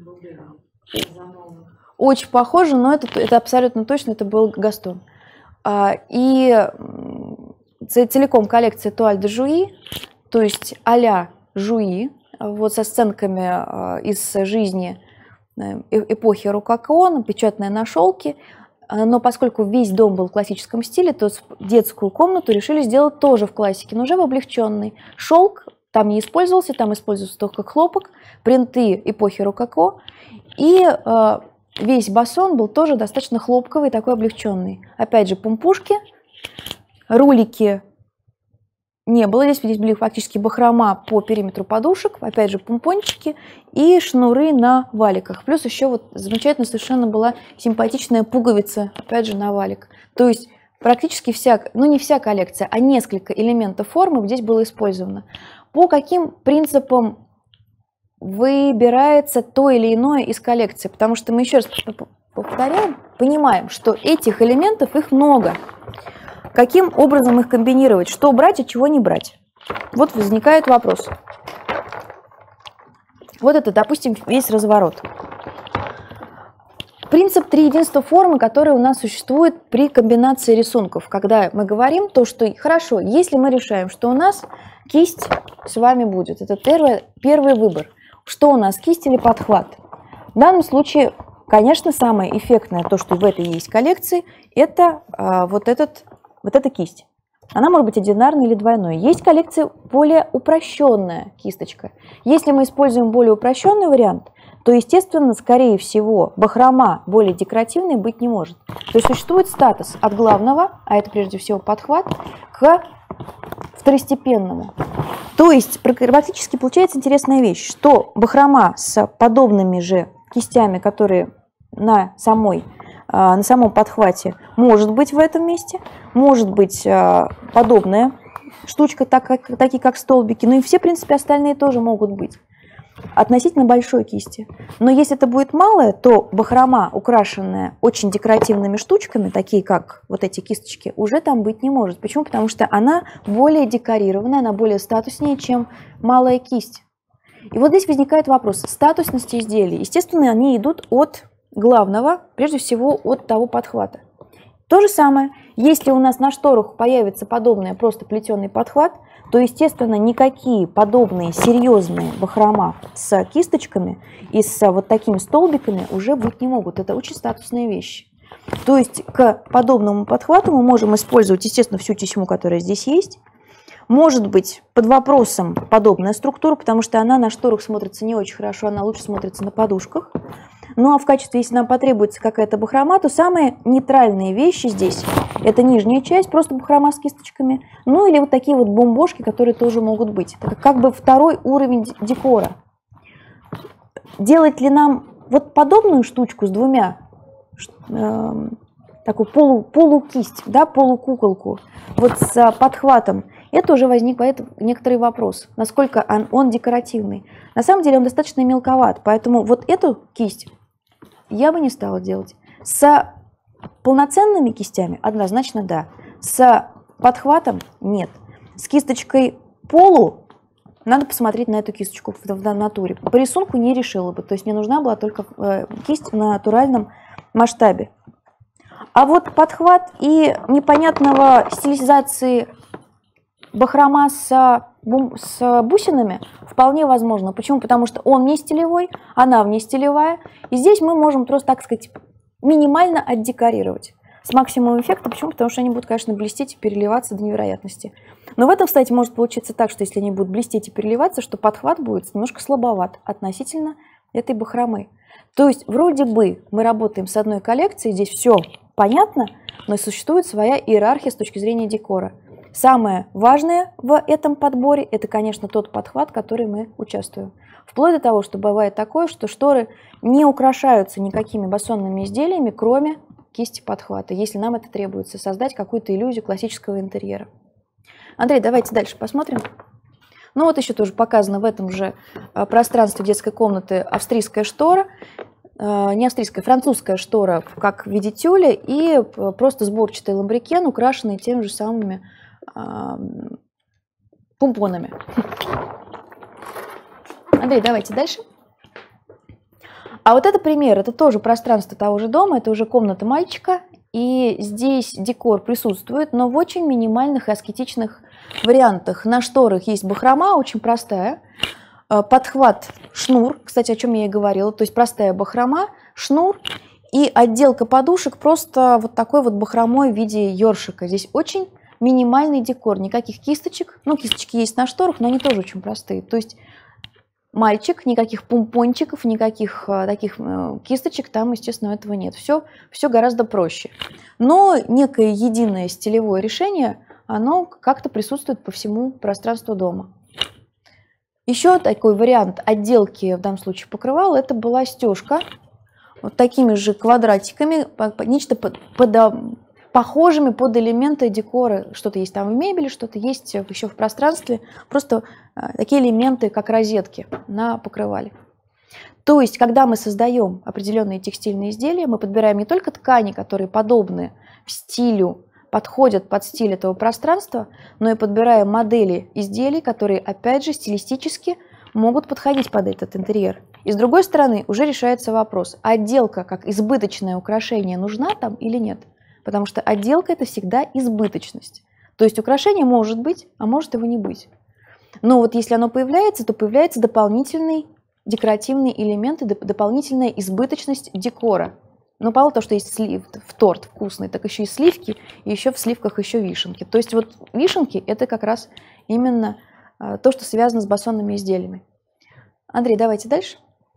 Очень похоже, но это, это абсолютно точно, это был Гастон. И целиком коллекция Туаль де Жуи, то есть а-ля Жуи, вот со сценками из жизни эпохи рококо, печатная на шелке. Но поскольку весь дом был в классическом стиле, то детскую комнату решили сделать тоже в классике, но уже в облегченный. Шелк там не использовался, там использовался только хлопок, принты эпохи рококо. И весь бассон был тоже достаточно хлопковый, такой облегченный. Опять же, помпушки, рулики не было. Здесь, здесь были фактически бахрома по периметру подушек, опять же, помпончики и шнуры на валиках. Плюс еще вот замечательно совершенно была симпатичная пуговица, опять же, на валик. То есть практически вся, ну не вся коллекция, а несколько элементов формы здесь было использовано. По каким принципам выбирается то или иное из коллекции? Потому что мы еще раз повторяем, понимаем, что этих элементов их много. Каким образом их комбинировать? Что брать, а чего не брать? Вот возникает вопрос. Вот это, допустим, весь разворот. принцип триединства формы, который у нас существует при комбинации рисунков. Когда мы говорим то, что хорошо, если мы решаем, что у нас кисть с вами будет, это первый, первый выбор. Что у нас, кисть или подхват? В данном случае, конечно, самое эффектное, то, что в этой есть коллекции, это а, вот, этот, вот эта кисть. Она может быть одинарной или двойной. Есть коллекция более упрощенная кисточка. Если мы используем более упрощенный вариант, то, естественно, скорее всего, бахрома более декоративной быть не может. То есть существует статус от главного, а это прежде всего подхват, к второстепенному. То есть практически получается интересная вещь, что бахрома с подобными же кистями, которые на, самой, на самом подхвате, может быть в этом месте, может быть подобная штучка, так как, такие как столбики, ну и все, в принципе, остальные тоже могут быть относительно большой кисти. Но если это будет малое, то бахрома, украшенная очень декоративными штучками, такие как вот эти кисточки, уже там быть не может. Почему? Потому что она более декорированная, она более статуснее, чем малая кисть. И вот здесь возникает вопрос статусности изделий. Естественно, они идут от главного, прежде всего от того подхвата. То же самое, если у нас на шторах появится подобный просто плетеный подхват, то, естественно, никакие подобные серьезные бахрома с кисточками и с вот такими столбиками уже быть не могут. Это очень статусные вещи. То есть к подобному подхвату мы можем использовать, естественно, всю тесьму, которая здесь есть. Может быть под вопросом подобная структура, потому что она на шторах смотрится не очень хорошо, она лучше смотрится на подушках. Ну а в качестве, если нам потребуется какая-то бахрома, то самые нейтральные вещи здесь – это нижняя часть, просто бахрома с кисточками, ну или вот такие вот бомбошки, которые тоже могут быть. Это как бы второй уровень декора. Делать ли нам вот подобную штучку с двумя, э, такую полу, полукисть, да, полукуколку, вот с подхватом, это уже возникает некоторый вопрос, насколько он, он декоративный. На самом деле он достаточно мелковат, поэтому вот эту кисть я бы не стала делать. С полноценными кистями однозначно да, с подхватом нет. С кисточкой полу надо посмотреть на эту кисточку в, в натуре. По рисунку не решила бы, то есть мне нужна была только э, кисть в натуральном масштабе. А вот подхват и непонятного стилизации бахрома с, бум, с бусинами вполне возможно. Почему? Потому что он не стилевой, она вне стилевая. И здесь мы можем просто, так сказать, минимально отдекорировать с максимумом эффекта. Почему? Потому что они будут, конечно, блестеть и переливаться до невероятности. Но в этом, кстати, может получиться так, что если они будут блестеть и переливаться, что подхват будет немножко слабоват относительно этой бахромы. То есть вроде бы мы работаем с одной коллекцией, здесь все понятно, но существует своя иерархия с точки зрения декора. Самое важное в этом подборе – это, конечно, тот подхват, в котором мы участвуем. Вплоть до того, что бывает такое, что шторы не украшаются никакими басонными изделиями, кроме кисти подхвата, если нам это требуется, создать какую-то иллюзию классического интерьера. Андрей, давайте дальше посмотрим. Ну вот еще тоже показано в этом же пространстве детской комнаты австрийская штора, не австрийская, французская штора, как в виде тюля, и просто сборчатый ламбрекен, украшенный теми же самыми помпонами. Андрей, давайте дальше. А вот это пример, это тоже пространство того же дома, это уже комната мальчика, и здесь декор присутствует, но в очень минимальных и аскетичных вариантах. На шторах есть бахрома, очень простая, подхват, шнур, кстати, о чем я и говорила, то есть простая бахрома, шнур и отделка подушек просто вот такой вот бахромой в виде ёршика. Здесь очень минимальный декор, никаких кисточек, ну кисточки есть на шторах, но они тоже очень простые, то есть мальчик, никаких помпончиков, никаких э, таких э, кисточек, там, естественно, этого нет. Все, все гораздо проще. Но некое единое стилевое решение, оно как-то присутствует по всему пространству дома. Еще такой вариант отделки, в данном случае покрывала, это была стежка. Вот такими же квадратиками, нечто под, под, похожими под элементы декора. Что-то есть там в мебели, что-то есть еще в пространстве. Просто такие элементы, как розетки на покрывале. То есть, когда мы создаем определенные текстильные изделия, мы подбираем не только ткани, которые подобны в стилю, подходят под стиль этого пространства, но и подбираем модели изделий, которые, опять же, стилистически могут подходить под этот интерьер. И с другой стороны уже решается вопрос, отделка как избыточное украшение нужна там или нет? Потому что отделка – это всегда избыточность. То есть украшение может быть, а может его не быть. Но вот если оно появляется, то появляется дополнительный декоративный элемент и дополнительная избыточность декора. Но мало того, что есть слив, в торт вкусный, так еще и сливки, и еще в сливках еще вишенки. То есть вот вишенки – это как раз именно то, что связано с басонными изделиями. Андрей, давайте дальше.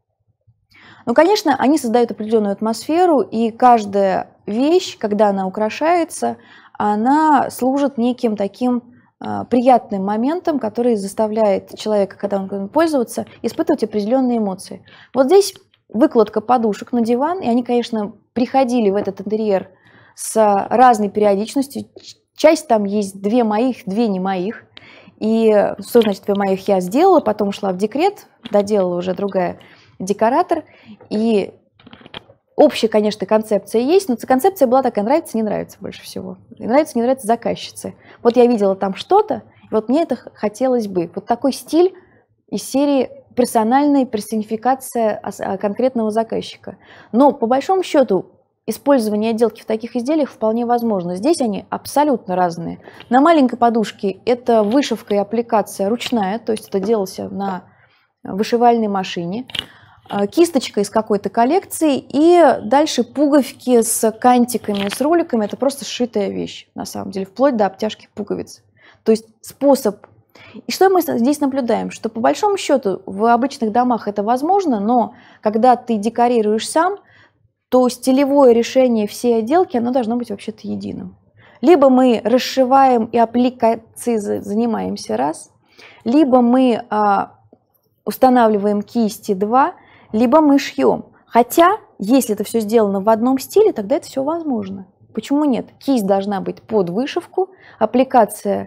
Ну, конечно, они создают определенную атмосферу, и каждая вещь, когда она украшается, она служит неким таким а, приятным моментом, который заставляет человека, когда он будет пользоваться, испытывать определенные эмоции. Вот здесь выкладка подушек на диван, и они, конечно, приходили в этот интерьер с разной периодичностью. Часть там есть две моих, две не моих. И что значит две моих я сделала, потом ушла в декрет, доделала уже другая декоратор. И общая, конечно, концепция есть, но концепция была такая: нравится, не нравится больше всего. И нравится, не нравится заказчице. Вот я видела там что-то, и вот мне это хотелось бы. Вот такой стиль из серии персональная персонификация конкретного заказчика. Но по большому счету использование отделки в таких изделиях вполне возможно. Здесь они абсолютно разные. На маленькой подушке это вышивка и аппликация ручная, то есть это делалось на вышивальной машине. Кисточка из какой-то коллекции и дальше пуговки с кантиками, с роликами. Это просто сшитая вещь, на самом деле, вплоть до обтяжки пуговиц. То есть способ. И что мы здесь наблюдаем? Что по большому счету в обычных домах это возможно, но когда ты декорируешь сам, то стилевое решение всей отделки, оно должно быть вообще-то единым. Либо мы расшиваем и аппликацией занимаемся раз, либо мы а, устанавливаем кисти два, либо мы шьем. Хотя, если это все сделано в одном стиле, тогда это все возможно. Почему нет? Кисть должна быть под вышивку, аппликация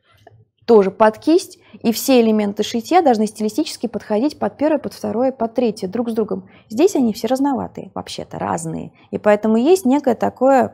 тоже под кисть, и все элементы шитья должны стилистически подходить под первое, под второе, под третье, друг с другом. Здесь они все разноватые, вообще-то разные. И поэтому есть некое такое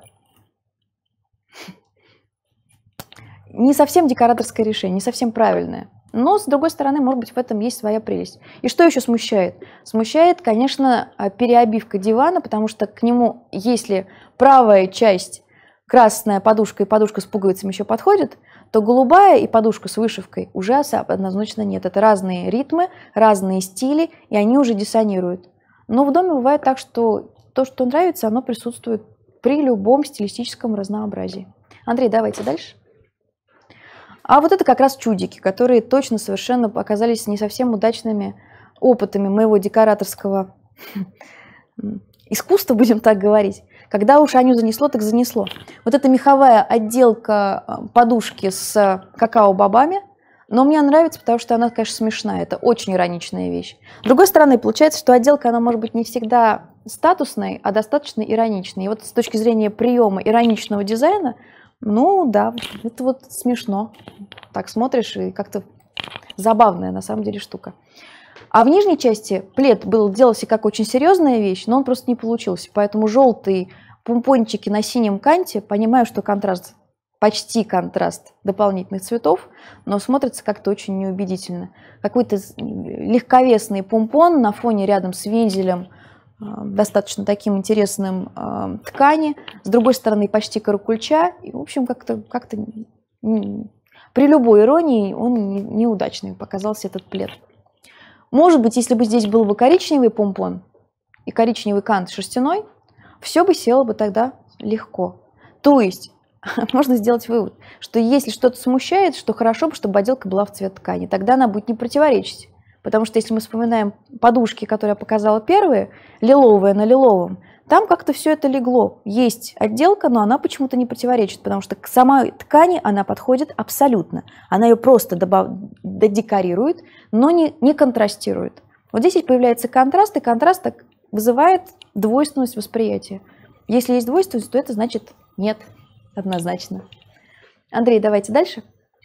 не совсем декораторское решение, не совсем правильное. Но, с другой стороны, может быть, в этом есть своя прелесть. И что еще смущает? Смущает, конечно, переобивка дивана, потому что к нему, если правая часть, красная подушка и подушка с пуговицами еще подходит, то голубая и подушка с вышивкой уже однозначно нет. Это разные ритмы, разные стили, и они уже диссонируют. Но в доме бывает так, что то, что нравится, оно присутствует при любом стилистическом разнообразии. Андрей, давайте дальше. А вот это как раз чудики, которые точно совершенно оказались не совсем удачными опытами моего декораторского искусства, будем так говорить. Когда уж Аню занесло, так занесло. Вот эта меховая отделка подушки с какао-бобами, но мне нравится, потому что она, конечно, смешная. Это очень ироничная вещь. С другой стороны, получается, что отделка, она может быть не всегда статусной, а достаточно ироничной. И вот с точки зрения приема ироничного дизайна, ну да, это вот смешно. Так смотришь, и как-то забавная на самом деле штука. А в нижней части плед был, делался как очень серьезная вещь, но он просто не получился. Поэтому желтые помпончики на синем канте, понимаю, что контраст, почти контраст дополнительных цветов, но смотрится как-то очень неубедительно. Какой-то легковесный помпон на фоне рядом с вензелем, достаточно таким интересным э, ткани, с другой стороны почти каракульча, и, в общем, как-то как при любой иронии он неудачный показался этот плед. Может быть, если бы здесь был бы коричневый помпон и коричневый кант шерстяной, все бы село бы тогда легко. То есть можно сделать вывод, что если что-то смущает, что хорошо бы, чтобы отделка была в цвет ткани, тогда она будет не противоречить. Потому что если мы вспоминаем подушки, которые я показала первые, лиловые на лиловом, там как-то все это легло. Есть отделка, но она почему-то не противоречит, потому что к самой ткани она подходит абсолютно. Она ее просто добав... додекорирует, но не, не контрастирует. Вот здесь появляется контраст, и контраст так вызывает двойственность восприятия. Если есть двойственность, то это значит нет, однозначно. Андрей, давайте дальше.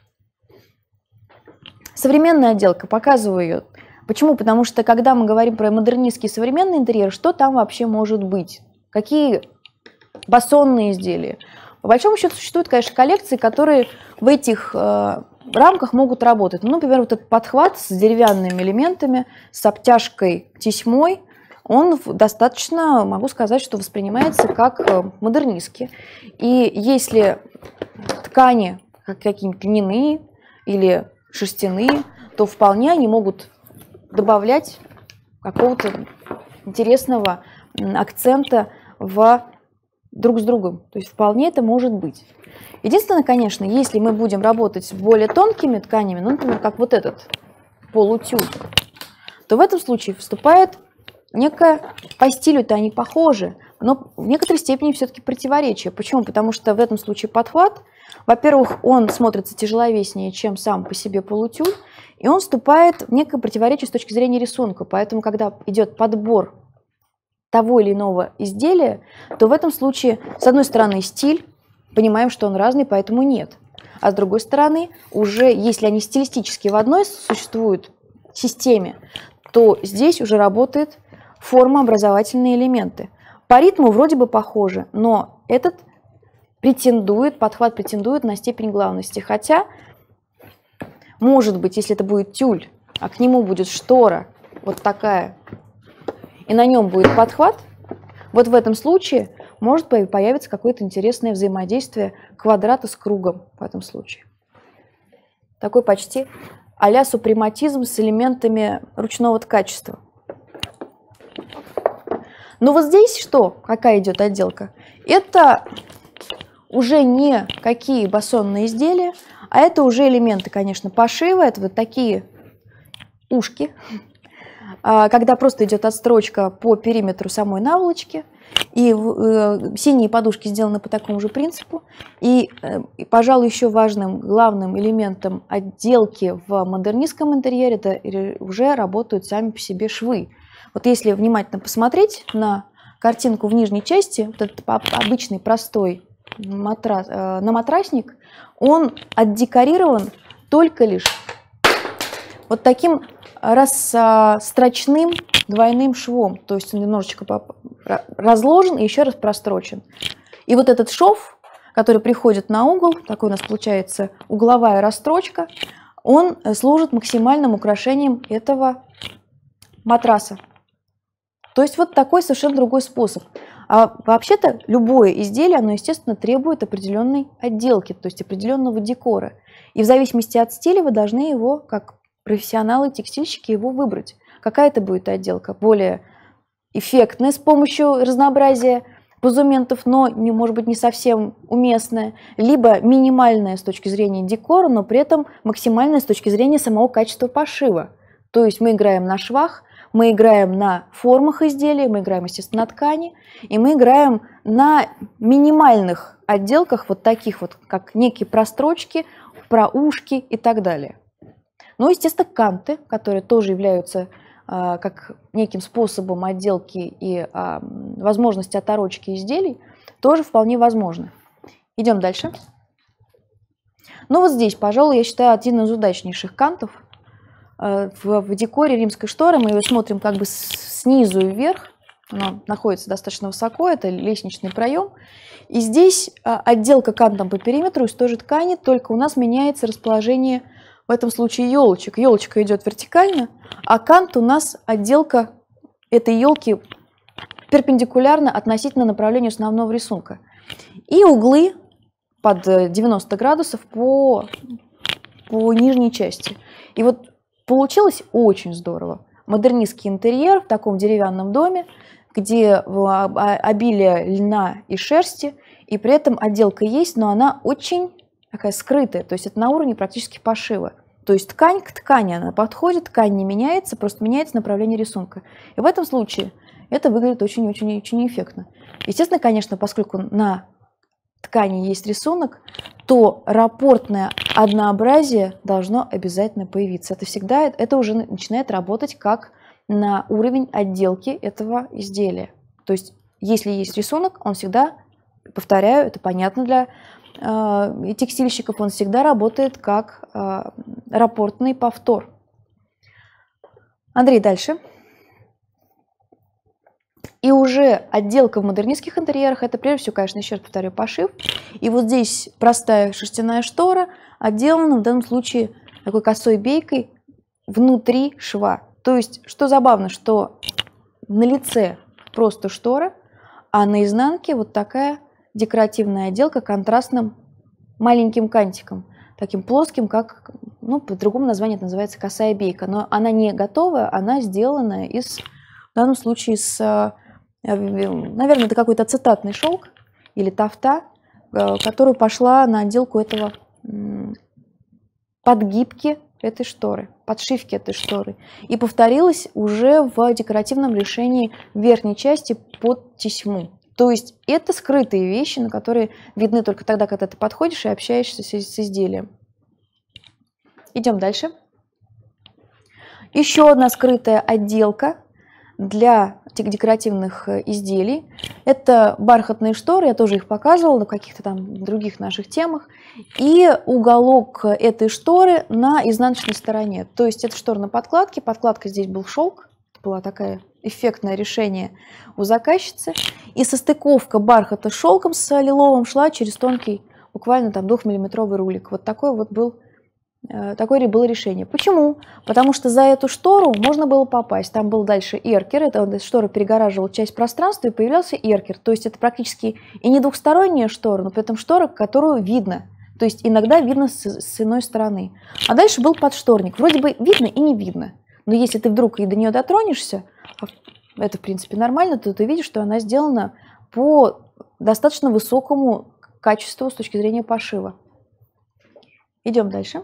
Современная отделка, показываю ее. Почему? Потому что, когда мы говорим про модернистский современный интерьер, что там вообще может быть? Какие басонные изделия? По большому счету существуют, конечно, коллекции, которые в этих э, рамках могут работать. Ну, например, вот этот подхват с деревянными элементами, с обтяжкой тесьмой, он достаточно, могу сказать, что воспринимается как модернистский. И если ткани какие-нибудь льняные или шерстяные, то вполне они могут добавлять какого-то интересного акцента в друг с другом. То есть вполне это может быть. Единственное, конечно, если мы будем работать с более тонкими тканями, ну, например, как вот этот полутюль, то в этом случае вступает некое, по стилю-то они похожи, но в некоторой степени все-таки противоречие. Почему? Потому что в этом случае подхват, во-первых, он смотрится тяжеловеснее, чем сам по себе полутюль, и он вступает в некое противоречие с точки зрения рисунка. Поэтому, когда идет подбор того или иного изделия, то в этом случае, с одной стороны, стиль, понимаем, что он разный, поэтому нет. А с другой стороны, уже если они стилистически в одной существуют системе, то здесь уже работают формообразовательные элементы. По ритму вроде бы похожи, но этот претендует, подхват претендует на степень главности. Хотя, может быть, если это будет тюль, а к нему будет штора вот такая, и на нем будет подхват, вот в этом случае может появиться какое-то интересное взаимодействие квадрата с кругом в этом случае. Такой почти а-ля супрематизм с элементами ручного ткачества. Но вот здесь что? Какая идет отделка? Это уже не какие басонные изделия, а это уже элементы, конечно, пошива. Это вот такие ушки, когда просто идет отстрочка по периметру самой наволочки. И э, синие подушки сделаны по такому же принципу. И, э, и, пожалуй, еще важным, главным элементом отделки в модернистском интерьере это уже работают сами по себе швы. Вот если внимательно посмотреть на картинку в нижней части, вот этот обычный простой матрас, э, наматрасник, он отдекорирован только лишь вот таким расстрочным двойным швом, то есть он немножечко разложен и еще раз прострочен. И вот этот шов, который приходит на угол, такой у нас получается угловая расстрочка, он служит максимальным украшением этого матраса. То есть вот такой совершенно другой способ. А вообще-то любое изделие, оно, естественно, требует определенной отделки, то есть определенного декора. И в зависимости от стиля вы должны его, как профессионалы, текстильщики, его выбрать. Какая это будет отделка? Более эффектная с помощью разнообразия позументов, но, не, может быть, не совсем уместная. Либо минимальная с точки зрения декора, но при этом максимальная с точки зрения самого качества пошива. То есть мы играем на швах, мы играем на формах изделия, мы играем, естественно, на ткани, и мы играем на минимальных отделках, вот таких вот, как некие прострочки, проушки и так далее. Ну, естественно, канты, которые тоже являются а, как неким способом отделки и а, возможности оторочки изделий, тоже вполне возможны. Идем дальше. Ну, вот здесь, пожалуй, я считаю, один из удачнейших кантов. В, в декоре римской шторы мы ее смотрим как бы снизу вверх, она находится достаточно высоко, это лестничный проем. И здесь отделка кантом по периметру из той же ткани, только у нас меняется расположение, в этом случае, елочек. Елочка идет вертикально, а кант у нас отделка этой елки перпендикулярно относительно направлению основного рисунка. И углы под девяносто градусов по, по нижней части. И вот получилось очень здорово. Модернистский интерьер в таком деревянном доме, где обилие льна и шерсти, и при этом отделка есть, но она очень такая скрытая, то есть это на уровне практически пошива. То есть ткань к ткани она подходит, ткань не меняется, просто меняется направление рисунка. И в этом случае это выглядит очень-очень-очень эффектно. Естественно, конечно, поскольку на ткани есть рисунок, то рапортное однообразие должно обязательно появиться. Это всегда, это уже начинает работать как на уровень отделки этого изделия. То есть, если есть рисунок, он всегда, повторяю, это понятно для э, текстильщиков, он всегда работает как э, рапортный повтор. Андрей, дальше. И уже отделка в модернистских интерьерах — это прежде всего, конечно, еще раз повторю, пошив. И вот здесь простая шерстяная штора отделана в данном случае такой косой бейкой внутри шва. То есть, что забавно, что на лице просто штора, а на изнанке вот такая декоративная отделка контрастным маленьким кантиком, таким плоским, как, ну, по-другому название это называется косая бейка. Но она не готовая, она сделана из, в данном случае, с, наверное, это какой-то ацетатный шелк или тафта, которая пошла на отделку этого подгибки этой шторы, подшивки этой шторы. И повторилась уже в декоративном решении верхней части под тесьму. То есть это скрытые вещи, на которые видны только тогда, когда ты подходишь и общаешься с, с изделием. Идем дальше. Еще одна скрытая отделка для декоративных изделий. Это бархатные шторы, я тоже их показывала на каких-то там других наших темах. И уголок этой шторы на изнаночной стороне. То есть это штора на подкладке, подкладка здесь был шелк, это было такое эффектное решение у заказчицы. И состыковка бархата с шелком с лиловым шла через тонкий, буквально там двухмиллиметровый рулик. Вот такой вот был Такое было решение. Почему? Потому что за эту штору можно было попасть. Там был дальше эркер, эта штора перегораживала часть пространства, и появлялся эркер. То есть это практически и не двухсторонняя штора, но при этом штора, которую видно. То есть иногда видно с, с иной стороны. А дальше был подшторник. Вроде бы видно и не видно. Но если ты вдруг и до нее дотронешься, это в принципе нормально, то ты видишь, что она сделана по достаточно высокому качеству с точки зрения пошива. Идем дальше.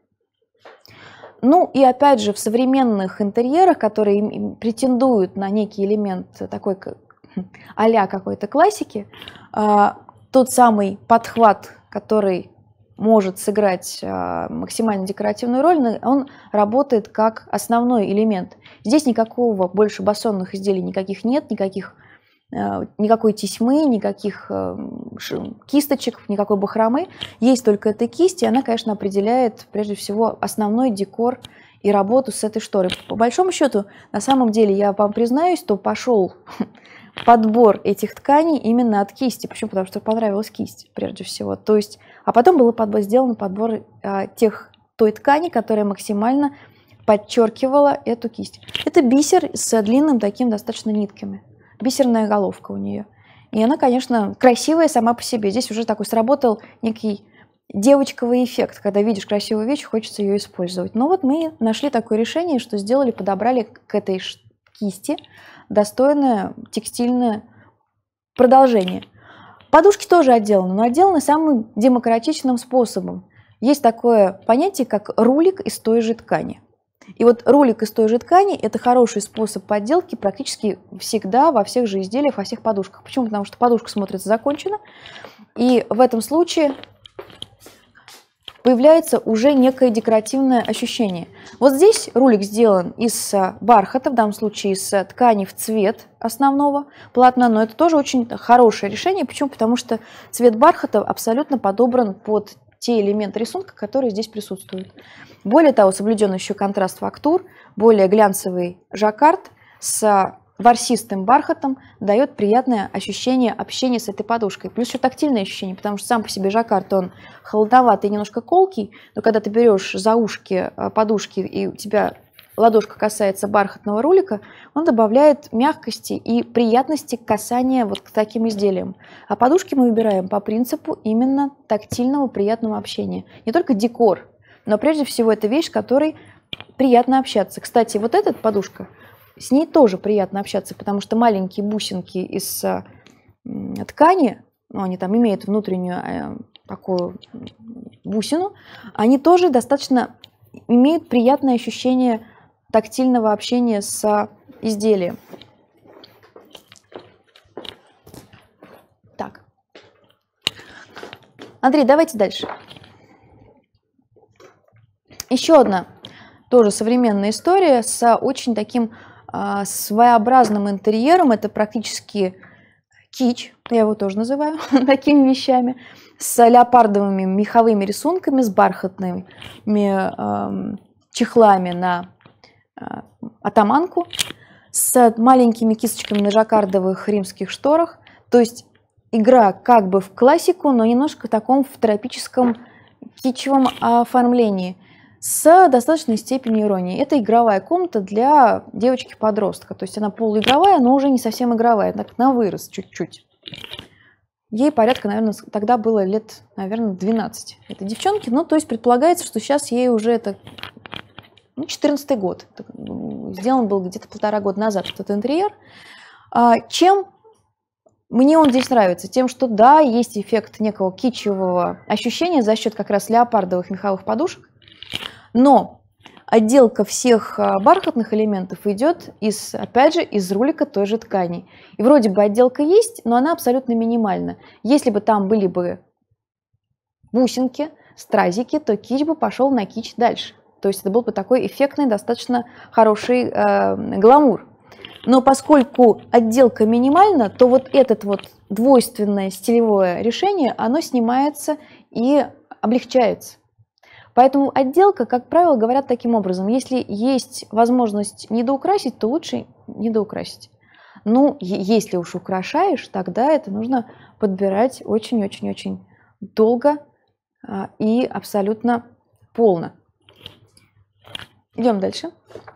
Ну и опять же в современных интерьерах, которые претендуют на некий элемент такой а-ля какой-то классики, тот самый подхват, который может сыграть максимально декоративную роль, он работает как основной элемент. Здесь никакого больше басонных изделий никаких нет, никаких, никакой тесьмы, никаких кисточек, никакой бахромы. Есть только эта кисть, и она, конечно, определяет прежде всего основной декор и работу с этой шторой. По большому счету, на самом деле, я вам признаюсь, то пошел подбор этих тканей именно от кисти. Почему? Потому что понравилась кисть прежде всего. То есть, а потом был подбор, сделан подбор а, тех, той ткани, которая максимально подчеркивала эту кисть. Это бисер с длинным таким достаточно нитками. Бисерная головка у нее. И она, конечно, красивая сама по себе. Здесь уже такой сработал некий девочковый эффект. Когда видишь красивую вещь, хочется ее использовать. Но вот мы нашли такое решение, что сделали, подобрали к этой кисти достойное текстильное продолжение. Подушки тоже отделаны, но отделаны самым демократичным способом. Есть такое понятие, как рулик из той же ткани. И вот рулик из той же ткани – это хороший способ подделки практически всегда во всех же изделиях, во всех подушках. Почему? Потому что подушка смотрится закончена, и в этом случае появляется уже некое декоративное ощущение. Вот здесь рулик сделан из бархата, в данном случае из ткани в цвет основного полотна, но это тоже очень хорошее решение. Почему? Потому что цвет бархата абсолютно подобран под те элементы рисунка, которые здесь присутствуют. Более того, соблюден еще контраст фактур, более глянцевый жаккард с ворсистым бархатом дает приятное ощущение общения с этой подушкой. Плюс еще тактильное ощущение, потому что сам по себе жаккард, он холодноватый, немножко колкий, но когда ты берешь за ушки подушки и у тебя ладошка касается бархатного рулика, он добавляет мягкости и приятности касания вот к таким изделиям. А подушки мы выбираем по принципу именно тактильного приятного общения. Не только декор, но прежде всего это вещь, с которой приятно общаться. Кстати, вот эта подушка, с ней тоже приятно общаться, потому что маленькие бусинки из ткани, ну, они там имеют внутреннюю такую бусину, они тоже достаточно имеют приятное ощущение тактильного общения с изделием. Так. Андрей, давайте дальше. Еще одна тоже современная история с очень таким а, своеобразным интерьером. Это практически кич, я его тоже называю такими вещами, с леопардовыми меховыми рисунками, с бархатными э, чехлами на атаманку, с маленькими кисточками на жаккардовых римских шторах. То есть игра как бы в классику, но немножко в таком в тропическом китчевом оформлении, с достаточной степенью иронии. Это игровая комната для девочки-подростка. То есть она полуигровая, но уже не совсем игровая, так на вырос чуть-чуть. Ей порядка, наверное, тогда было лет, наверное, двенадцать. Это девчонки, ну, то есть предполагается, что сейчас ей уже это ну, четырнадцатый год. Сделан был где-то полтора года назад этот интерьер. Чем мне он здесь нравится? Тем, что да, есть эффект некого китчевого ощущения за счет как раз леопардовых меховых подушек, но отделка всех бархатных элементов идет из, опять же, из рулика той же ткани. И вроде бы отделка есть, но она абсолютно минимальна. Если бы там были бы бусинки, стразики, то кич бы пошел на кич дальше. То есть это был бы такой эффектный, достаточно хороший э, гламур. Но поскольку отделка минимальна, то вот это вот двойственное стилевое решение, оно снимается и облегчается. Поэтому отделка, как правило, говорят таким образом. Если есть возможность недоукрасить, то лучше недоукрасить. Ну, если уж украшаешь, тогда это нужно подбирать очень-очень-очень долго и абсолютно полно. Идем дальше.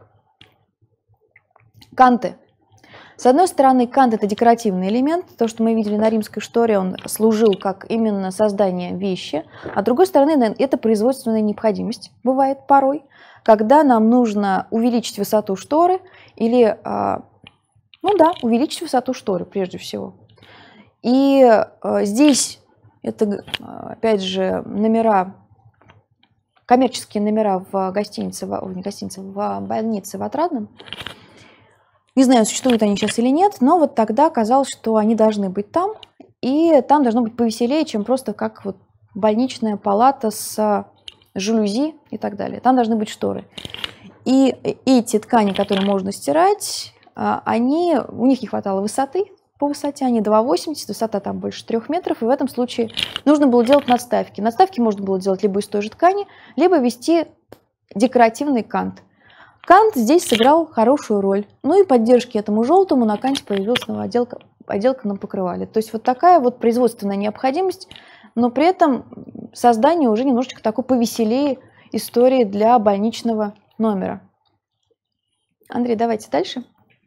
Канты. С одной стороны, кант – это декоративный элемент. То, что мы видели на римской шторе, он служил как именно создание вещи. А с другой стороны, это производственная необходимость. Бывает порой, когда нам нужно увеличить высоту шторы или, ну да, увеличить высоту шторы прежде всего. И здесь это, опять же, номера, коммерческие номера в гостинице, в, не гостинице, в больнице в Отрадном. Не знаю, существуют они сейчас или нет, но вот тогда казалось, что они должны быть там, и там должно быть повеселее, чем просто как вот больничная палата с жалюзи и так далее. Там должны быть шторы. И эти ткани, которые можно стирать, они, у них не хватало высоты по высоте, они два восемьдесят, высота там больше трех метров, и в этом случае нужно было делать надставки. Надставки можно было делать либо из той же ткани, либо ввести декоративный кант. Кант здесь сыграл хорошую роль. Ну и поддержки этому желтому на канте появилась новая отделка, отделка на покрывале. То есть вот такая вот производственная необходимость, но при этом создание уже немножечко такой повеселее истории для больничного номера. Андрей, давайте дальше.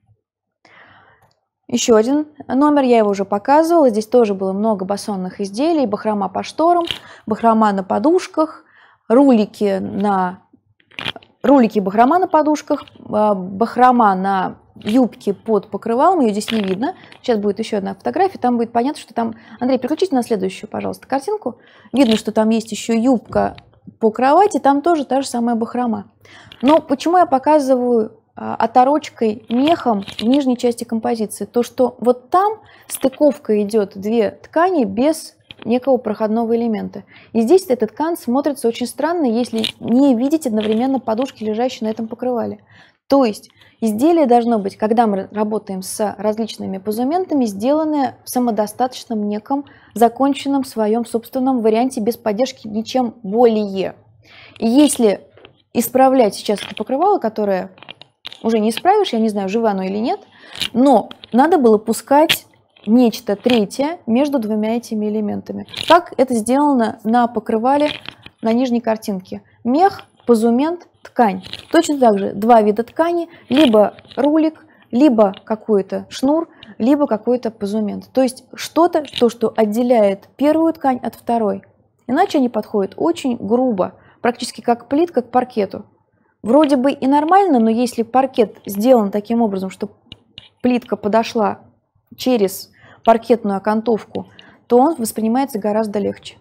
Еще один номер, я его уже показывала. Здесь тоже было много басонных изделий, бахрома по шторам, бахрома на подушках, рулики на... Рулики бахрома на подушках, бахрома на юбке под покрывалом, ее здесь не видно. Сейчас будет еще одна фотография, там будет понятно, что там... Андрей, переключите на следующую, пожалуйста, картинку. Видно, что там есть еще юбка по кровати, там тоже та же самая бахрома. Но почему я показываю оторочкой мехом в нижней части композиции? То, что вот там стыковка идет две ткани без некого проходного элемента. И здесь этот кант смотрится очень странно, если не видеть одновременно подушки, лежащие на этом покрывале. То есть изделие должно быть, когда мы работаем с различными позументами, сделанное в самодостаточном неком законченном своем собственном варианте без поддержки ничем более. И если исправлять сейчас это покрывало, которое уже не исправишь, я не знаю, живо оно или нет, но надо было пускать нечто третье между двумя этими элементами. Как это сделано на покрывале на нижней картинке. Мех, позумент, ткань. Точно так же два вида ткани, либо рулик, либо какой-то шнур, либо какой-то позумент. То есть что-то, то, что отделяет первую ткань от второй. Иначе они подходят очень грубо, практически как плитка к паркету. Вроде бы и нормально, но если паркет сделан таким образом, что плитка подошла через паркетную окантовку, то он воспринимается гораздо легче.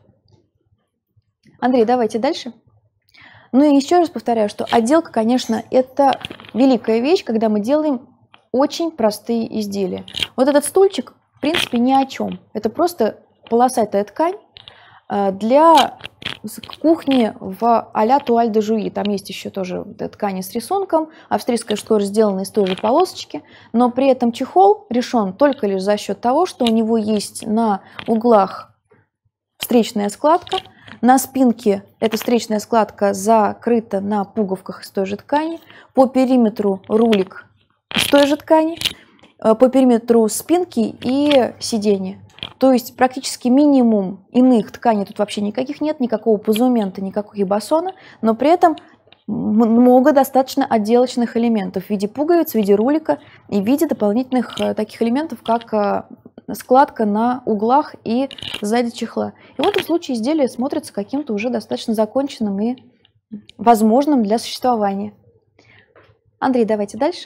Андрей, давайте дальше. Ну и еще раз повторяю, что отделка, конечно, это великая вещь, когда мы делаем очень простые изделия. Вот этот стульчик, в принципе, ни о чем. Это просто полосатая ткань для кухни в а-ля туаль де жуи. Там есть еще тоже ткани с рисунком, австрийская штора сделана из той же полосочки, но при этом чехол решен только лишь за счет того, что у него есть на углах встречная складка, на спинке эта встречная складка закрыта на пуговках из той же ткани, по периметру рулик из той же ткани по периметру спинки и сиденья. То есть практически минимум иных тканей тут вообще никаких нет, никакого позумента, никакого гибасона, но при этом много достаточно отделочных элементов в виде пуговиц, в виде рулика и в виде дополнительных таких элементов, как складка на углах и сзади чехла. И в этом случае изделие смотрится каким-то уже достаточно законченным и возможным для существования. Андрей, давайте дальше.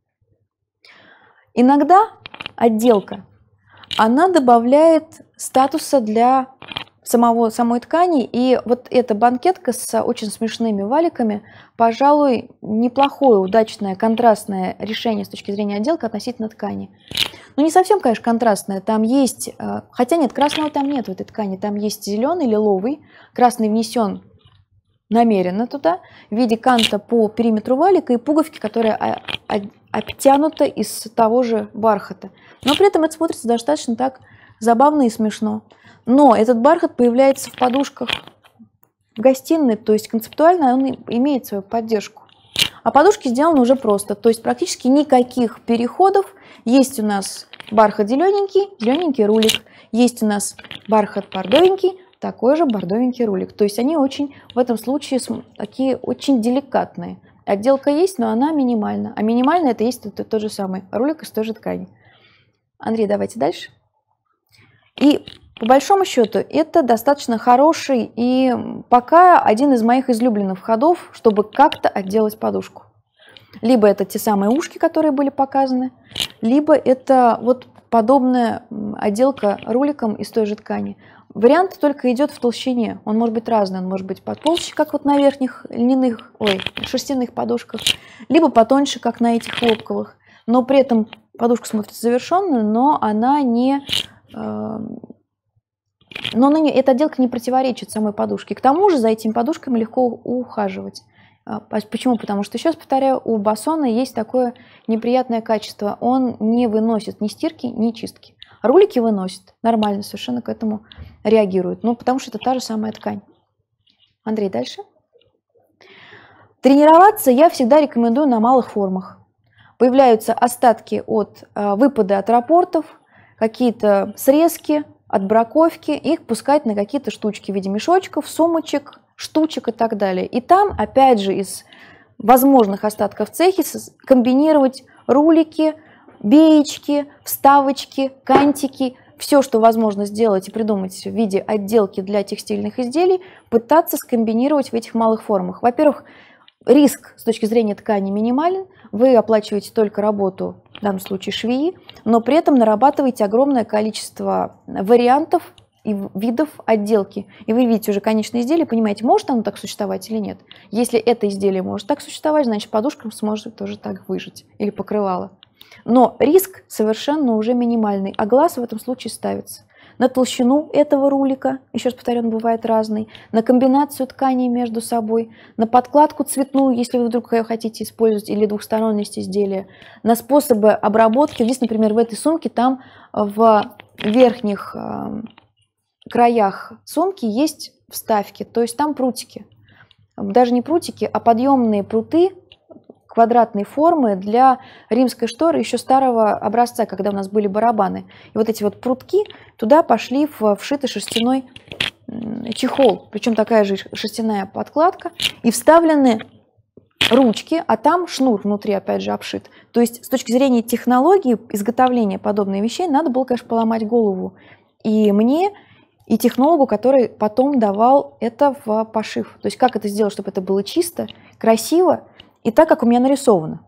Иногда отделка, она добавляет статуса для самого, самой ткани, и вот эта банкетка с очень смешными валиками, пожалуй, неплохое, удачное, контрастное решение с точки зрения отделки относительно ткани. Ну, не совсем, конечно, контрастное, там есть, хотя нет, красного там нет в этой ткани, там есть зеленый, лиловый, красный внесен намеренно туда, в виде канта по периметру валика и пуговки, которая обтянута из того же бархата. Но при этом это смотрится достаточно так забавно и смешно. Но этот бархат появляется в подушках в гостиной, то есть концептуально он имеет свою поддержку. А подушки сделаны уже просто, то есть практически никаких переходов. Есть у нас бархат зелененький, зелененький рулик. Есть у нас бархат бордовенький, такой же бордовенький рулик. То есть они очень в этом случае такие очень деликатные. Отделка есть, но она минимальна. А минимальная это есть тот, тот же самый рулик из той же ткани. Андрей, давайте дальше. И по большому счету это достаточно хороший и пока один из моих излюбленных ходов, чтобы как-то отделать подушку. Либо это те самые ушки, которые были показаны, либо это вот подобная отделка руликом из той же ткани. Вариант только идет в толщине. Он может быть разный. Он может быть потолще, как вот на верхних льняных, ой, шерстяных подушках, либо потоньше, как на этих хлопковых. Но при этом подушка смотрится завершенную, но она не... Э, но она не, эта отделка не противоречит самой подушке. К тому же за этими подушками легко ухаживать. Почему? Потому что, еще раз повторяю, у бассона есть такое неприятное качество. Он не выносит ни стирки, ни чистки. Рулики выносят, нормально совершенно к этому реагируют. Ну, потому что это та же самая ткань. Андрей, дальше. Тренироваться я всегда рекомендую на малых формах. Появляются остатки от выпада от рапортов, какие-то срезки, отбраковки, их пускать на какие-то штучки в виде мешочков, сумочек, штучек и так далее. И там, опять же, из возможных остатков цехи комбинировать рулики, беечки, вставочки, кантики, все, что возможно сделать и придумать в виде отделки для текстильных изделий, пытаться скомбинировать в этих малых формах. Во-первых, риск с точки зрения ткани минимален, вы оплачиваете только работу, в данном случае швеи, но при этом нарабатываете огромное количество вариантов и видов отделки. И вы видите уже конечное изделие, понимаете, может оно так существовать или нет. Если это изделие может так существовать, значит подушка сможет тоже так выжить или покрывало. Но риск совершенно уже минимальный, а глаз в этом случае ставится на толщину этого рулика, еще раз повторю, он бывает разный, на комбинацию тканей между собой, на подкладку цветную, если вы вдруг ее хотите использовать, или двухсторонность изделия, на способы обработки. Здесь, например, в этой сумке, там в верхних э, краях сумки есть вставки, то есть там прутики. Даже не прутики, а подъемные пруты квадратной формы для римской шторы еще старого образца, когда у нас были барабаны. И вот эти вот прутки туда пошли в вшитый шерстяной чехол, причем такая же шерстяная подкладка, и вставлены ручки, а там шнур внутри опять же обшит. То есть с точки зрения технологии изготовления подобных вещей надо было, конечно, поломать голову и мне, и технологу, который потом давал это в пошив. То есть как это сделать, чтобы это было чисто, красиво, и так, как у меня нарисовано.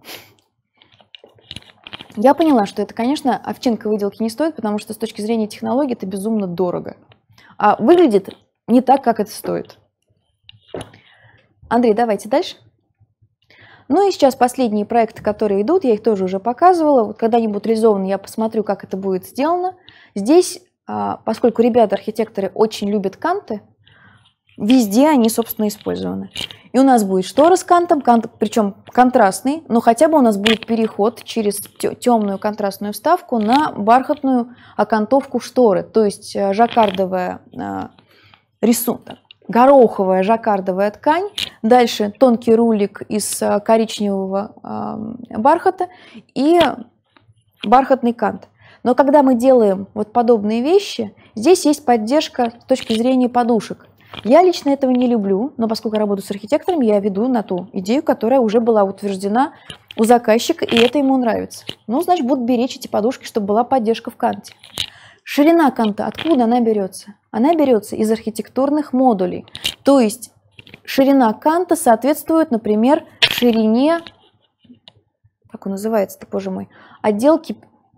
Я поняла, что это, конечно, овчинка выделки не стоит, потому что с точки зрения технологии это безумно дорого. А выглядит не так, как это стоит. Андрей, давайте дальше. Ну и сейчас последние проекты, которые идут, я их тоже уже показывала. Вот когда они будут реализованы, я посмотрю, как это будет сделано. Здесь, поскольку ребята-архитекторы очень любят канты, везде они, собственно, использованы. И у нас будет штора с кантом, кант, причем контрастный, но хотя бы у нас будет переход через темную контрастную вставку на бархатную окантовку шторы, то есть жаккардовая рисунок, гороховая жаккардовая ткань, дальше тонкий рулик из коричневого бархата и бархатный кант. Но когда мы делаем вот подобные вещи, здесь есть поддержка с точки зрения подушек. Я лично этого не люблю, но поскольку я работаю с архитекторами, я веду на ту идею, которая уже была утверждена у заказчика, и это ему нравится. Ну, значит, буду беречь эти подушки, чтобы была поддержка в канте. Ширина канта, откуда она берется? Она берется из архитектурных модулей. То есть ширина канта соответствует, например, ширине, как он называется-то, боже мой, отделки,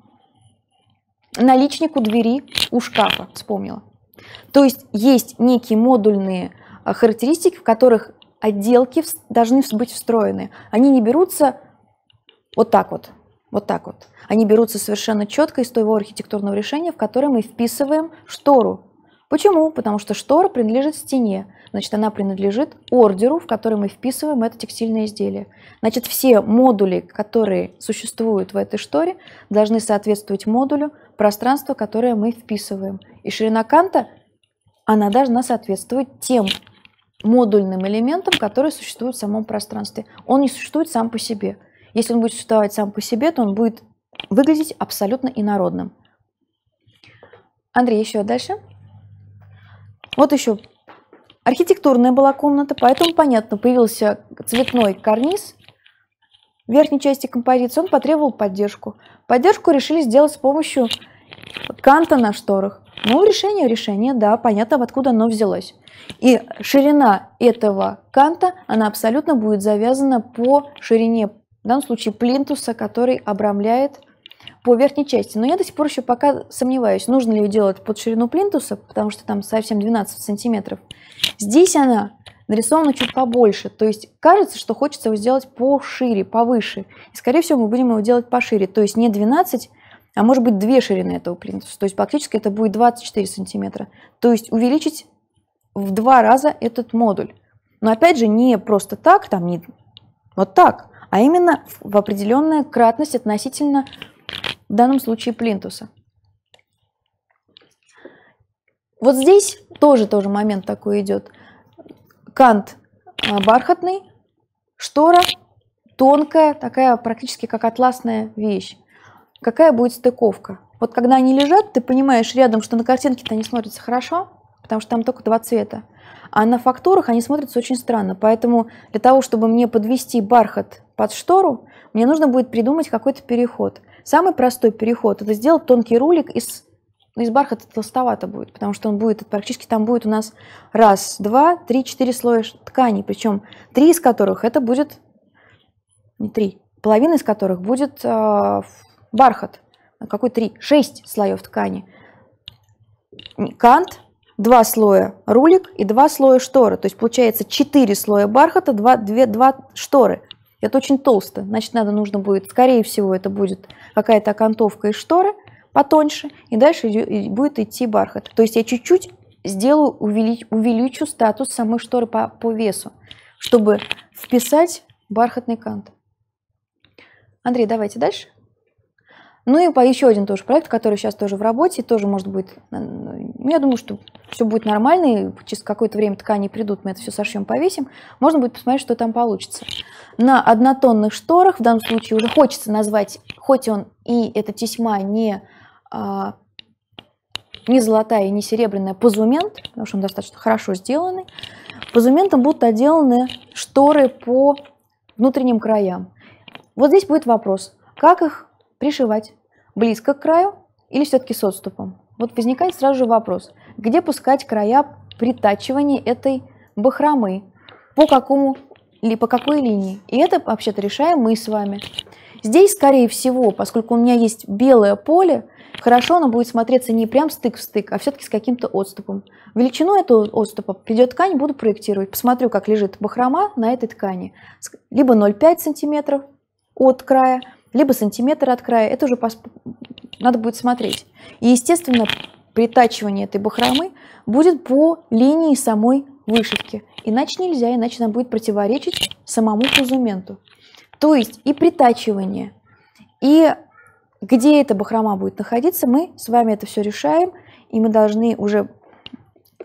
наличнику двери у шкафа, вспомнила. То есть есть некие модульные характеристики, в которых отделки должны быть встроены. Они не берутся вот так вот, вот так вот. Они берутся совершенно четко из того архитектурного решения, в которое мы вписываем штору. Почему? Потому что штора принадлежит стене. Значит, она принадлежит ордеру, в который мы вписываем это текстильное изделие. Значит, все модули, которые существуют в этой шторе, должны соответствовать модулю пространства, которое мы вписываем. И ширина канта, она должна соответствовать тем модульным элементам, которые существуют в самом пространстве. Он не существует сам по себе. Если он будет существовать сам по себе, то он будет выглядеть абсолютно инородным. Андрей, еще дальше. Вот еще архитектурная была комната, поэтому, понятно, появился цветной карниз в верхней части композиции, он потребовал поддержку. Поддержку решили сделать с помощью канта на шторах. Ну, решение, решение, да, понятно, откуда оно взялось. И ширина этого канта, она абсолютно будет завязана по ширине, в данном случае, плинтуса, который обрамляет по верхней части. Но я до сих пор еще пока сомневаюсь, нужно ли ее делать под ширину плинтуса, потому что там совсем двенадцать сантиметров. Здесь она нарисована чуть побольше, то есть кажется, что хочется его сделать пошире, повыше. И, скорее всего, мы будем его делать пошире, то есть не двенадцать, а может быть две ширины этого плинтуса. То есть фактически это будет двадцать четыре сантиметра. То есть увеличить в два раза этот модуль. Но опять же, не просто так, там не вот так, а именно в определенную кратность относительно, в данном случае, плинтуса. Вот здесь тоже, тоже момент такой идет. Кант бархатный, штора тонкая, такая практически как атласная вещь. Какая будет стыковка? Вот когда они лежат, ты понимаешь рядом, что на картинке-то они смотрятся хорошо, потому что там только два цвета. А на фактурах они смотрятся очень странно. Поэтому для того, чтобы мне подвести бархат под штору, мне нужно будет придумать какой-то переход. Самый простой переход – это сделать тонкий рулик из, из бархата, толстовато будет, потому что он будет, практически там будет у нас раз, два, три, четыре слоя ткани, причем три из которых это будет, не три, половина из которых будет э, бархат. Какой три? Шесть слоев ткани. Кант, два слоя рулик и два слоя шторы. То есть получается четыре слоя бархата, два, две, два шторы. Это очень толсто. Значит, надо нужно будет, скорее всего, это будет какая-то окантовка из шторы потоньше, и дальше будет идти бархат. То есть я чуть-чуть сделаю, увеличу, увеличу статус самой шторы по, по весу, чтобы вписать бархатный кант. Андрей, давайте дальше. Ну и по еще один тоже проект, который сейчас тоже в работе, тоже может быть, я думаю, что все будет нормально, и через какое-то время ткани придут, мы это все сошьем, повесим, можно будет посмотреть, что там получится. На однотонных шторах, в данном случае уже хочется назвать, хоть он и эта тесьма не, а, не золотая и не серебряная, позумент, потому что он достаточно хорошо сделанный, позументом будут отделаны шторы по внутренним краям. Вот здесь будет вопрос, как их пришивать? Близко к краю или все-таки с отступом? Вот возникает сразу же вопрос, где пускать края притачивания этой бахромы, по какому или по какой линии? И это вообще-то решаем мы с вами. Здесь, скорее всего, поскольку у меня есть белое поле, хорошо оно будет смотреться не прям стык в стык, а все-таки с каким-то отступом. Величину этого отступа придет ткань, буду проектировать. Посмотрю, как лежит бахрома на этой ткани. Либо ноль целых пять десятых сантиметров от края, либо сантиметр от края, это уже надо будет смотреть. И, естественно, притачивание этой бахромы будет по линии самой вышивки. Иначе нельзя, иначе она будет противоречить самому позументу. То есть и притачивание, и где эта бахрома будет находиться, мы с вами это все решаем, и мы должны уже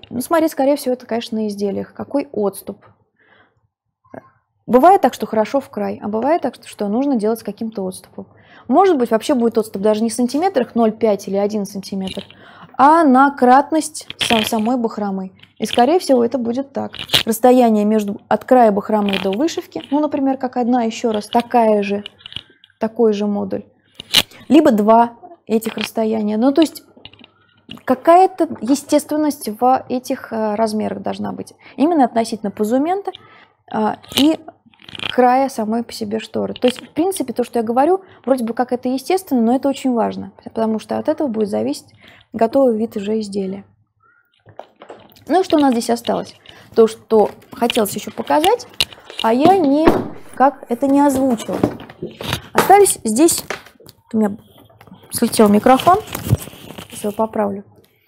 Ну, смотреть, скорее всего, это, конечно, на изделиях. Какой отступ. Бывает так, что хорошо в край, а бывает так, что нужно делать с каким-то отступом. Может быть, вообще будет отступ даже не в сантиметрах ноль целых пять или один сантиметр, а на кратность сам, самой бахромы. И, скорее всего, это будет так. Расстояние между, от края бахромы до вышивки, ну, например, как одна, еще раз, такая же, такой же модуль. Либо два этих расстояния. Ну, то есть какая-то естественность в этих а, размерах должна быть. Именно относительно позумента а, и края самой по себе шторы. То есть, в принципе, то, что я говорю, вроде бы как это естественно, но это очень важно, потому что от этого будет зависеть готовый вид уже изделия. Ну и что у нас здесь осталось? То, что хотелось еще показать, а я не, как это не озвучила. Остались здесь, у меня слетел микрофон, сейчас его поправлю.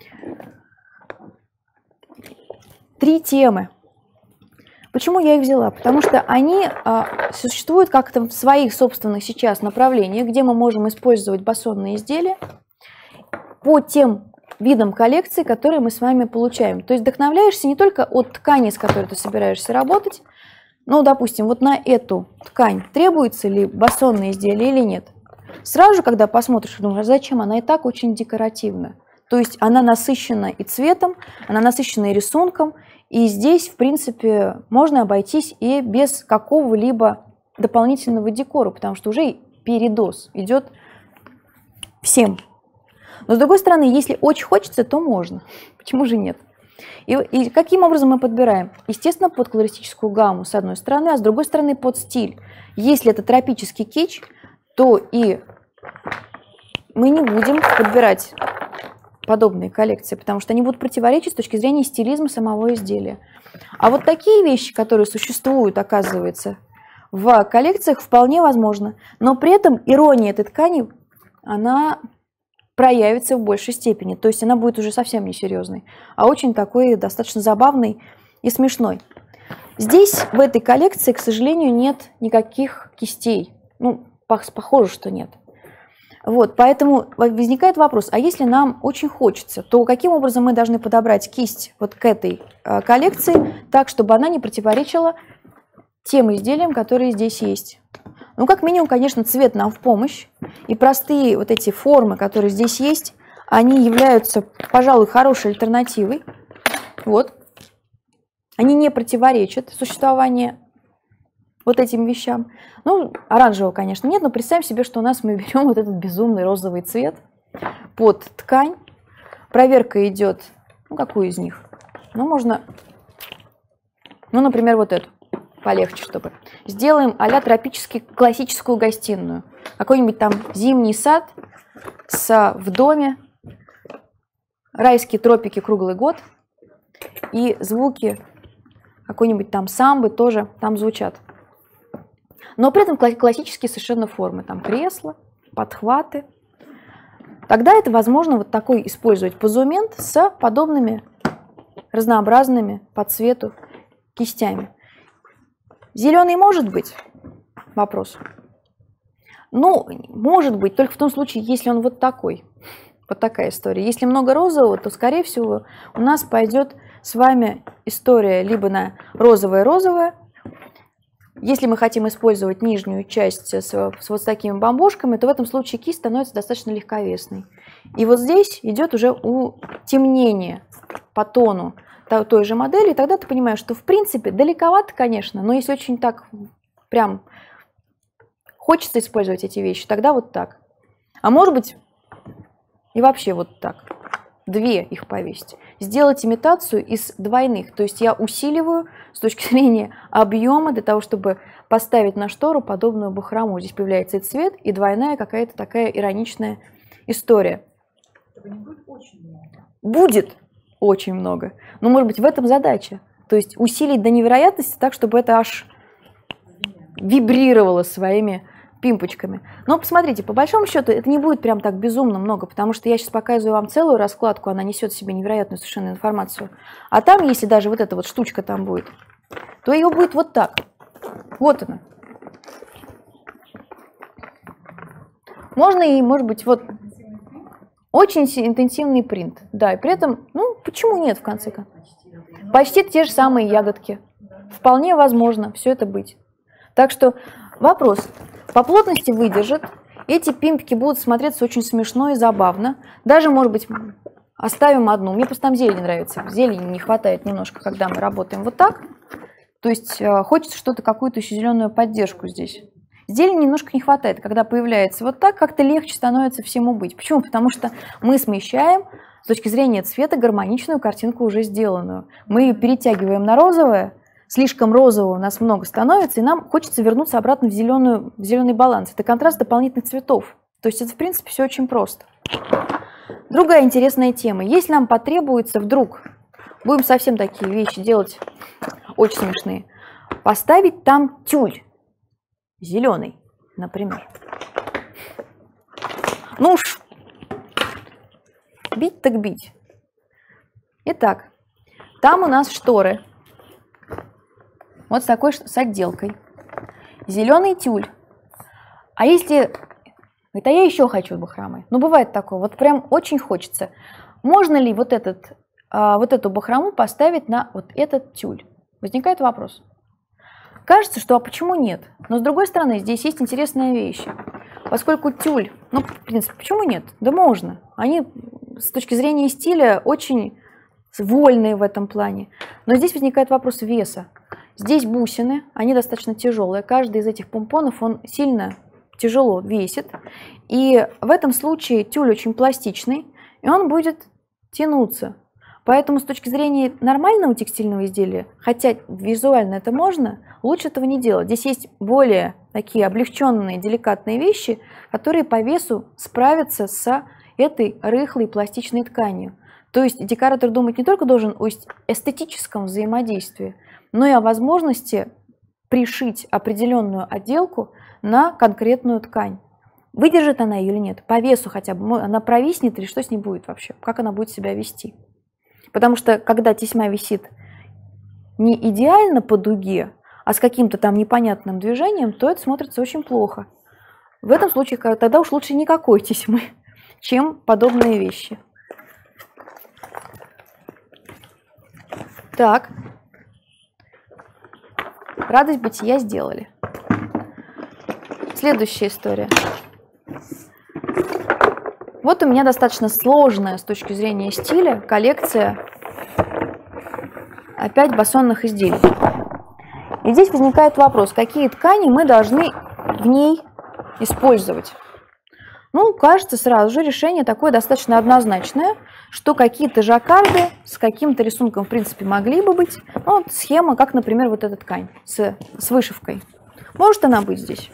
Три темы. Почему я их взяла? Потому что они а, существуют как-то в своих собственных сейчас направлениях, где мы можем использовать басонные изделия по тем видам коллекции, которые мы с вами получаем. То есть вдохновляешься не только от ткани, с которой ты собираешься работать, ну, допустим, вот на эту ткань требуется ли басонное изделие или нет. Сразу же, когда посмотришь, думаешь, зачем? Она и так очень декоративна. То есть она насыщена и цветом, она насыщена и рисунком, и здесь, в принципе, можно обойтись и без какого-либо дополнительного декора, потому что уже передоз идет всем. Но, с другой стороны, если очень хочется, то можно. Почему же нет? И, и каким образом мы подбираем? Естественно, под колористическую гамму, с одной стороны, а с другой стороны, под стиль. Если это тропический кич, то и мы не будем подбирать подобные коллекции, потому что они будут противоречить с точки зрения стилизма самого изделия. А вот такие вещи, которые существуют, оказывается, в коллекциях, вполне возможно. Но при этом ирония этой ткани, она проявится в большей степени. То есть она будет уже совсем не серьезной, а очень такой достаточно забавной и смешной. Здесь, в этой коллекции, к сожалению, нет никаких кистей. Ну, похоже, что нет. Вот, поэтому возникает вопрос, а если нам очень хочется, то каким образом мы должны подобрать кисть вот к этой э, коллекции, так, чтобы она не противоречила тем изделиям, которые здесь есть? Ну, как минимум, конечно, цвет нам в помощь, и простые вот эти формы, которые здесь есть, они являются, пожалуй, хорошей альтернативой. Вот. Они не противоречат существованию вот этим вещам. Ну, оранжевого, конечно, нет, но представим себе, что у нас мы берем вот этот безумный розовый цвет под ткань. Проверка идет, ну, какую из них? Ну, можно, ну, например, вот эту, полегче, чтобы. Сделаем а-ля тропически классическую гостиную. Какой-нибудь там зимний сад с, в доме, райские тропики круглый год, и звуки какой-нибудь там самбы тоже там звучат. Но при этом классические совершенно формы. Там кресла, подхваты. Тогда это возможно вот такой использовать позумент с подобными разнообразными по цвету кистями. Зеленый может быть? Вопрос. Ну, может быть, только в том случае, если он вот такой. Вот такая история. Если много розового, то, скорее всего, у нас пойдет с вами история либо на розовое-розовое. Если мы хотим использовать нижнюю часть с, с вот такими бамбушками, то в этом случае кисть становится достаточно легковесной. И вот здесь идет уже утемнение по тону той же модели, и тогда ты понимаешь, что в принципе далековато, конечно, но если очень так прям хочется использовать эти вещи, тогда вот так. А может быть и вообще вот так. Две их повесить. Сделать имитацию из двойных. То есть я усиливаю с точки зрения объема для того, чтобы поставить на штору подобную бахрому. Здесь появляется и цвет, и двойная какая-то такая ироничная история. Будет очень много. Будет очень много. Но, может быть, в этом задача. То есть усилить до невероятности так, чтобы это аж вибрировало своими пимпочками. Но посмотрите, по большому счету это не будет прям так безумно много, потому что я сейчас показываю вам целую раскладку, она несет в себе невероятную совершенно информацию. А там, если даже вот эта вот штучка там будет, то ее будет вот так. Вот она. Можно и, может быть, вот очень интенсивный принт. Да, и при этом, ну, почему нет, в конце концов? Почти те же самые ягодки. Вполне возможно все это быть. Так что вопрос. По плотности выдержит. Эти пимпики будут смотреться очень смешно и забавно. Даже, может быть, оставим одну. Мне просто там зелень нравится. Зелени не хватает немножко, когда мы работаем вот так. То есть хочется что-то, какую-то еще зеленую поддержку здесь. Зелени немножко не хватает. Когда появляется вот так, как-то легче становится всему быть. Почему? Потому что мы смещаем с точки зрения цвета гармоничную картинку уже сделанную. Мы ее перетягиваем на розовое. Слишком розового у нас много становится, и нам хочется вернуться обратно в, зеленую, в зеленый баланс. Это контраст дополнительных цветов. То есть это, в принципе, все очень просто. Другая интересная тема. Если нам потребуется вдруг, будем совсем такие вещи делать, очень смешные, поставить там тюль зеленый, например. Ну уж, бить так бить. Итак, там у нас шторы. Вот с такой, с отделкой. Зеленый тюль. А если... Говорит, а я еще хочу бахромы. Ну, бывает такое. Вот прям очень хочется. Можно ли вот, этот, вот эту бахрому поставить на вот этот тюль? Возникает вопрос. Кажется, что а почему нет? Но с другой стороны, здесь есть интересная вещь. Поскольку тюль... Ну, в принципе, почему нет? Да можно. Они с точки зрения стиля очень вольные в этом плане. Но здесь возникает вопрос веса. Здесь бусины, они достаточно тяжелые. Каждый из этих помпонов, он сильно тяжело весит. И в этом случае тюль очень пластичный, и он будет тянуться. Поэтому с точки зрения нормального текстильного изделия, хотя визуально это можно, лучше этого не делать. Здесь есть более такие облегченные, деликатные вещи, которые по весу справятся с этой рыхлой пластичной тканью. То есть декоратор думать не только должен о эстетическом взаимодействии, но и о возможности пришить определенную отделку на конкретную ткань. Выдержит она ее или нет? По весу хотя бы. Она провиснет или что с ней будет вообще? Как она будет себя вести? Потому что когда тесьма висит не идеально по дуге, а с каким-то там непонятным движением, то это смотрится очень плохо. В этом случае тогда уж лучше никакой тесьмы, чем подобные вещи. Так. Радость бытия сделали. Следующая история. Вот у меня достаточно сложная с точки зрения стиля коллекция опять басонных изделий. И здесь возникает вопрос, какие ткани мы должны в ней использовать. Ну, кажется, сразу же решение такое достаточно однозначное, что какие-то жаккарды с каким-то рисунком, в принципе, могли бы быть. Ну, вот схема, как, например, вот эта ткань с, с вышивкой. Может она быть здесь.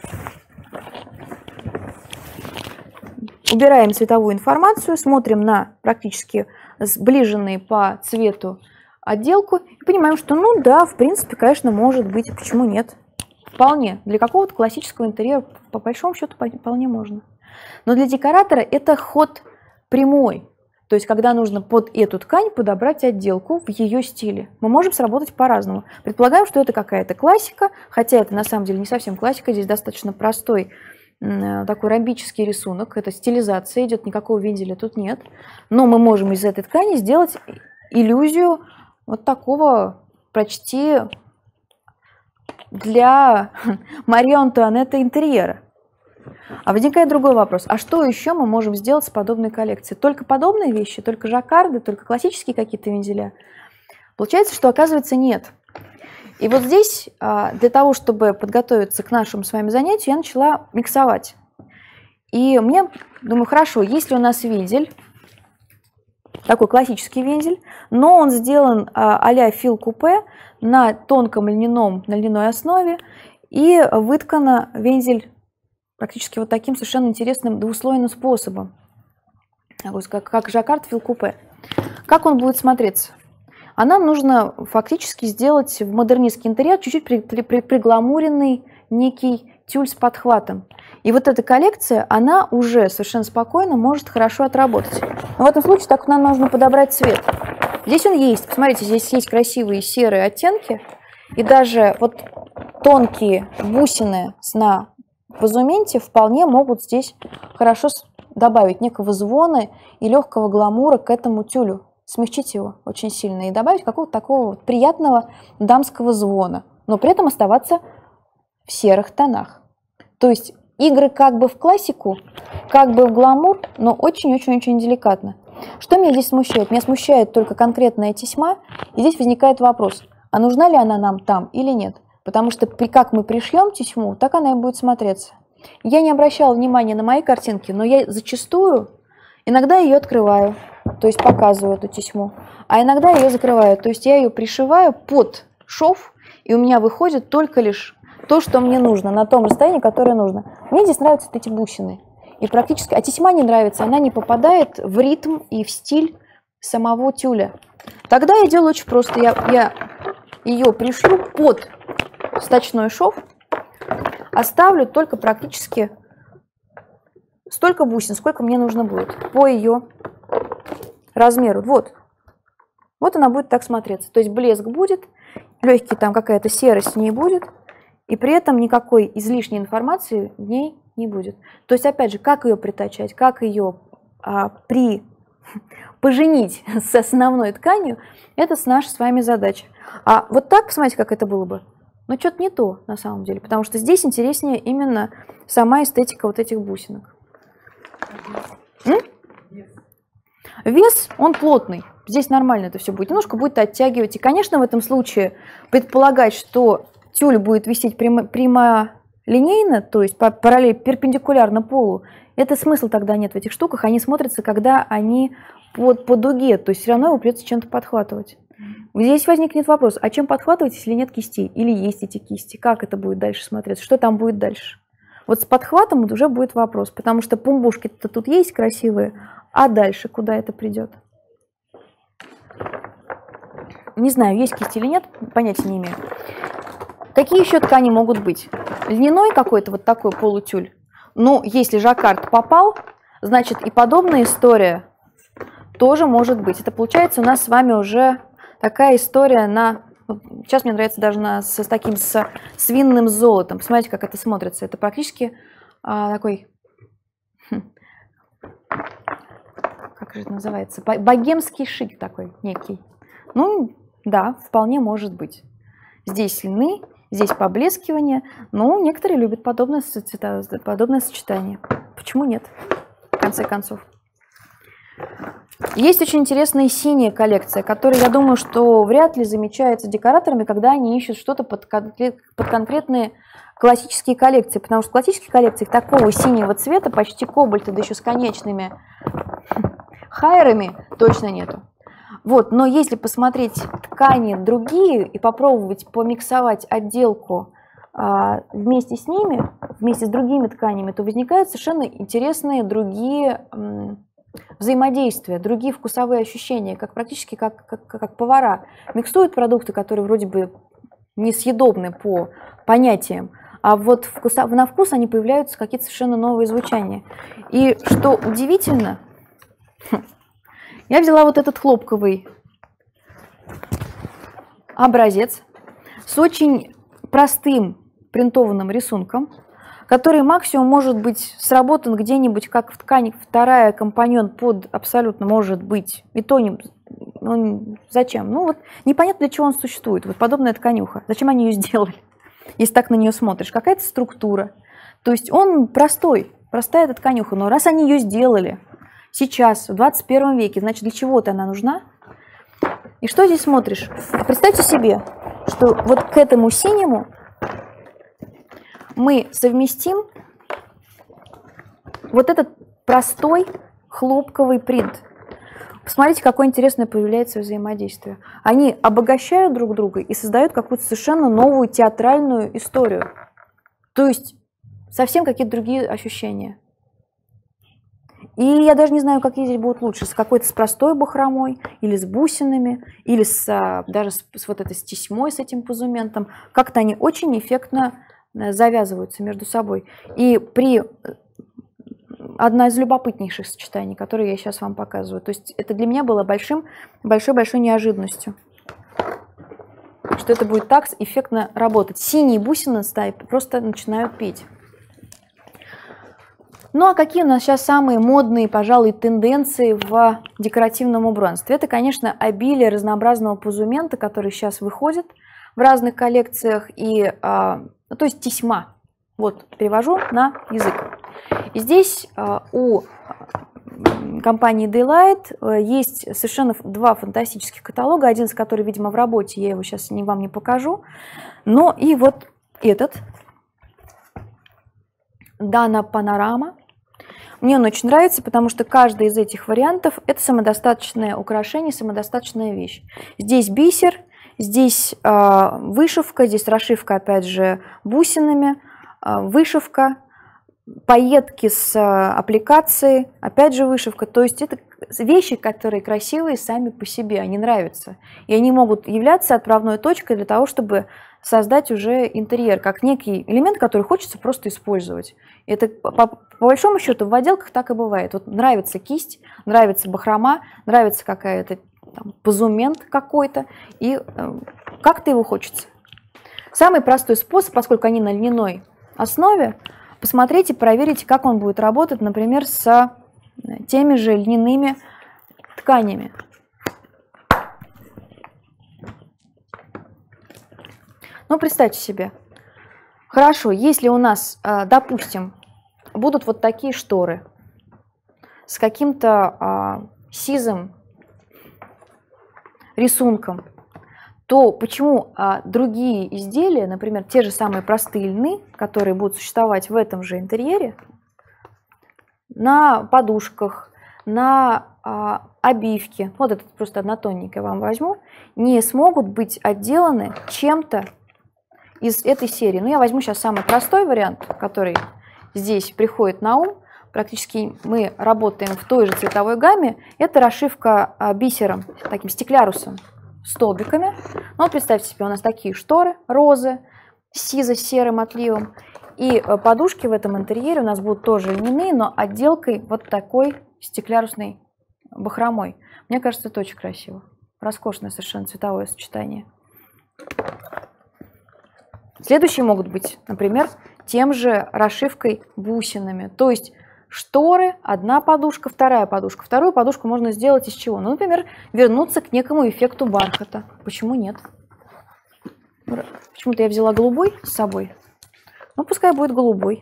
Убираем цветовую информацию, смотрим на практически сближенные по цвету отделку и понимаем, что, ну да, в принципе, конечно, может быть, почему нет. Вполне. Для какого-то классического интерьера, по большому счету, вполне можно. Но для декоратора это ход прямой. То есть, когда нужно под эту ткань подобрать отделку в ее стиле. Мы можем сработать по-разному. Предполагаем, что это какая-то классика, хотя это на самом деле не совсем классика, здесь достаточно простой такой ромбический рисунок. Это стилизация идет, никакого вензеля тут нет. Но мы можем из этой ткани сделать иллюзию вот такого почти для Марии Антуанетты интерьера. А возникает другой вопрос. А что еще мы можем сделать с подобной коллекцией? Только подобные вещи? Только жаккарды? Только классические какие-то вензеля? Получается, что оказывается нет. И вот здесь для того, чтобы подготовиться к нашему с вами занятию, я начала миксовать. И мне, думаю, хорошо, если у нас вензель, такой классический вензель, но он сделан а-ля фил-купе на тонком льняном, на льняной основе, и выткана вензель практически вот таким совершенно интересным двуслойным способом, как, как жаккард фил-купе. Как он будет смотреться? А нам нужно фактически сделать в модернистский интерьер чуть-чуть при, при, при, пригламуренный некий тюль с подхватом. И вот эта коллекция, она уже совершенно спокойно может хорошо отработать. Но в этом случае так нам нужно подобрать цвет. Здесь он есть. Посмотрите, здесь есть красивые серые оттенки. И даже вот тонкие бусины на позументе вполне могут здесь хорошо добавить некого звона и легкого гламура к этому тюлю смягчить его очень сильно и добавить какого-то такого вот приятного дамского звона, но при этом оставаться в серых тонах. То есть игры как бы в классику, как бы в гламур, но очень-очень-очень деликатно. Что меня здесь смущает? Меня смущает только конкретная тесьма, и здесь возникает вопрос, а нужна ли она нам там или нет? Потому что при, как мы пришьем тесьму, так она и будет смотреться. Я не обращала внимания на мои картинки, но я зачастую иногда ее открываю, то есть показываю эту тесьму, а иногда ее закрываю, то есть я ее пришиваю под шов, и у меня выходит только лишь то, что мне нужно, на том расстоянии, которое нужно. Мне здесь нравятся эти бусины. И практически, а тесьма не нравится, она не попадает в ритм и в стиль самого тюля. Тогда я делаю очень просто. Я, я ее пришью под сточной шов, оставлю только практически столько бусин, сколько мне нужно будет по ее размеру. Вот. Вот она будет так смотреться. То есть блеск будет, легкий там какая-то серость в ней будет, и при этом никакой излишней информации в ней не будет. То есть, опять же, как ее притачать, как ее а, при... поженить с основной тканью, это наша с вами задача. А вот так, посмотрите, как это было бы. Но что-то не то, на самом деле, потому что здесь интереснее именно сама эстетика вот этих бусинок. М? Вес, он плотный. Здесь нормально это все будет. Немножко будет оттягивать. И, конечно, в этом случае предполагать, что тюль будет висеть прямо, прямолинейно, то есть параллельно, перпендикулярно полу, это смысл тогда нет в этих штуках. Они смотрятся, когда они по, по дуге, то есть все равно его придется чем-то подхватывать. Здесь возникнет вопрос, а чем подхватывать, если нет кистей? Или есть эти кисти? Как это будет дальше смотреться? Что там будет дальше? Вот с подхватом уже будет вопрос, потому что пумбушки-то тут есть красивые, а дальше куда это придет? Не знаю, есть кисти или нет, понятия не имею. Какие еще ткани могут быть? Льняной какой-то вот такой полутюль. Ну, если жаккард попал, значит и подобная история тоже может быть. Это получается у нас с вами уже такая история на... Сейчас мне нравится даже на, с, с таким с, с винным золотом. Посмотрите, как это смотрится. Это практически а, такой... Хм, как же это называется? Богемский шик такой некий. Ну, да, вполне может быть. Здесь льны, здесь поблескивание. Ну, некоторые любят подобное, подобное сочетание. Почему нет, в конце концов? Есть очень интересная синяя коллекция, которая, я думаю, что вряд ли замечается декораторами, когда они ищут что-то под, конкрет, под конкретные классические коллекции. Потому что в классических коллекциях такого синего цвета, почти кобальта, да еще с конечными хайерами, точно нету. Вот, но если посмотреть ткани другие и попробовать помиксовать отделку а, вместе с ними, вместе с другими тканями, то возникают совершенно интересные другие м, взаимодействия, другие вкусовые ощущения, как практически как, как, как повара. Миксуют продукты, которые вроде бы несъедобны по понятиям, а вот вкуса, на вкус они появляются какие-то совершенно новые звучания. И что удивительно, я взяла вот этот хлопковый образец с очень простым принтованным рисунком, который максимум может быть сработан где-нибудь как в ткани, вторая компаньон под абсолютно может быть. И то не, ну, зачем? Ну вот непонятно, для чего он существует. Вот подобная тканюха. Зачем они ее сделали? Если так на нее смотришь. Какая-то структура. То есть он простой, простая эта тканюха. Но раз они ее сделали сейчас, в двадцать первом веке, значит, для чего-то она нужна. И что здесь смотришь? Представьте себе, что вот к этому синему мы совместим вот этот простой хлопковый принт. Посмотрите, какое интересное появляется взаимодействие. Они обогащают друг друга и создают какую-то совершенно новую театральную историю. То есть совсем какие-то другие ощущения. И я даже не знаю, какие здесь будут лучше. С какой-то с простой бахромой, или с бусинами, или с, даже с, с вот этой с тесьмой, с этим позументом. Как-то они очень эффектно завязываются между собой. И при... Одна из любопытнейших сочетаний, которые я сейчас вам показываю. То есть это для меня было большим, большой-большой неожиданностью. Что это будет так эффектно работать. Синие бусины стаи просто начинают петь. Ну а какие у нас сейчас самые модные, пожалуй, тенденции в декоративном убранстве? Это, конечно, обилие разнообразного позумента, который сейчас выходит в разных коллекциях, и, а, то есть тесьма. Вот, перевожу на язык. И здесь а, у компании Daylight есть совершенно два фантастических каталога, один из которых, видимо, в работе, я его сейчас не, вам не покажу. Но и вот этот, Dana Panorama. Мне он очень нравится, потому что каждый из этих вариантов – это самодостаточное украшение, самодостаточная вещь. Здесь бисер, здесь э, вышивка, здесь расшивка, опять же, бусинами, э, вышивка, пайетки с э, аппликацией, опять же, вышивка. То есть это вещи, которые красивые сами по себе, они нравятся. И они могут являться отправной точкой для того, чтобы создать уже интерьер, как некий элемент, который хочется просто использовать. Это по, по большому счету в отделках так и бывает. Вот нравится кисть, нравится бахрома, нравится какая-то позумент какой-то, и э, как-то его хочется. Самый простой способ, поскольку они на льняной основе, посмотрите, проверите, как он будет работать, например, с теми же льняными тканями. Ну, представьте себе. Хорошо, если у нас, допустим, будут вот такие шторы с каким-то сизым рисунком, то почему другие изделия, например, те же самые простые льны, которые будут существовать в этом же интерьере, на подушках, на обивке, вот это просто однотонненькое вам возьму, не смогут быть отделаны чем-то из этой серии. Ну, я возьму сейчас самый простой вариант, который здесь приходит на ум. Практически мы работаем в той же цветовой гамме. Это расшивка бисером, таким стеклярусом, столбиками. Ну, вот представьте себе, у нас такие шторы, розы, сизо-серым отливом. И подушки в этом интерьере у нас будут тоже льняные, но отделкой вот такой стеклярусной бахромой. Мне кажется, это очень красиво. Роскошное совершенно цветовое сочетание. Следующие могут быть, например, тем же расшивкой бусинами. То есть шторы, одна подушка, вторая подушка. Вторую подушку можно сделать из чего? Ну, например, вернуться к некому эффекту бархата. Почему нет? Почему-то я взяла голубой с собой. Ну, пускай будет голубой.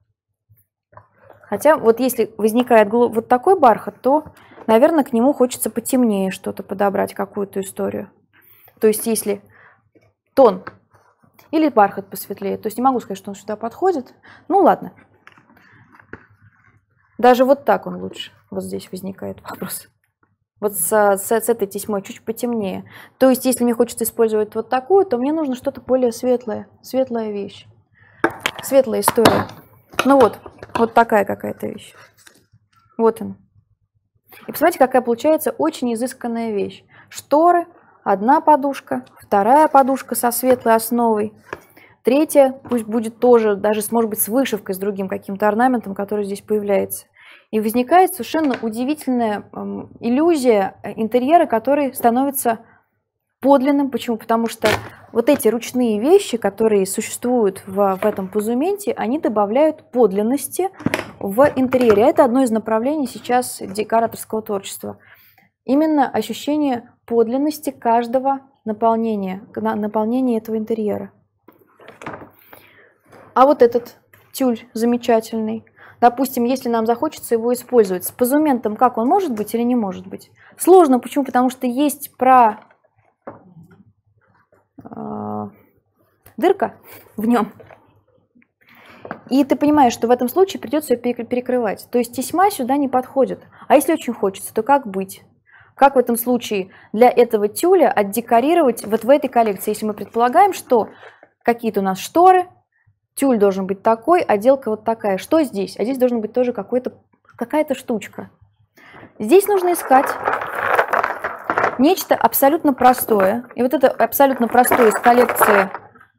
Хотя вот если возникает вот такой бархат, то, наверное, к нему хочется потемнее что-то подобрать, какую-то историю. То есть если тон или бархат посветлее. То есть не могу сказать, что он сюда подходит. Ну ладно. Даже вот так он лучше. Вот здесь возникает вопрос. Вот с, с, с этой тесьмой чуть потемнее. То есть если мне хочется использовать вот такую, то мне нужно что-то более светлое. Светлая вещь. Светлая история. Ну вот. Вот такая какая-то вещь. Вот она. И посмотрите, какая получается очень изысканная вещь. Шторы. Одна подушка, вторая подушка со светлой основой, третья пусть будет тоже, даже может быть с вышивкой, с другим каким-то орнаментом, который здесь появляется. И возникает совершенно удивительная э, иллюзия интерьера, который становится подлинным. Почему? Потому что вот эти ручные вещи, которые существуют в, в этом позументе, они добавляют подлинности в интерьере. Это одно из направлений сейчас декораторского творчества. Именно ощущение подлинности каждого наполнения, наполнения этого интерьера. А вот этот тюль замечательный. Допустим, если нам захочется его использовать с позументом, как он может быть или не может быть? Сложно. Почему? Потому что есть про э, дырка в нем. И ты понимаешь, что в этом случае придется ее перекрывать. То есть тесьма сюда не подходит. А если очень хочется, то как быть? Как в этом случае для этого тюля отдекорировать вот в этой коллекции, если мы предполагаем, что какие-то у нас шторы, тюль должен быть такой, отделка вот такая. Что здесь? А здесь должен быть тоже какая-то штучка. Здесь нужно искать нечто абсолютно простое. И вот это абсолютно простое из коллекции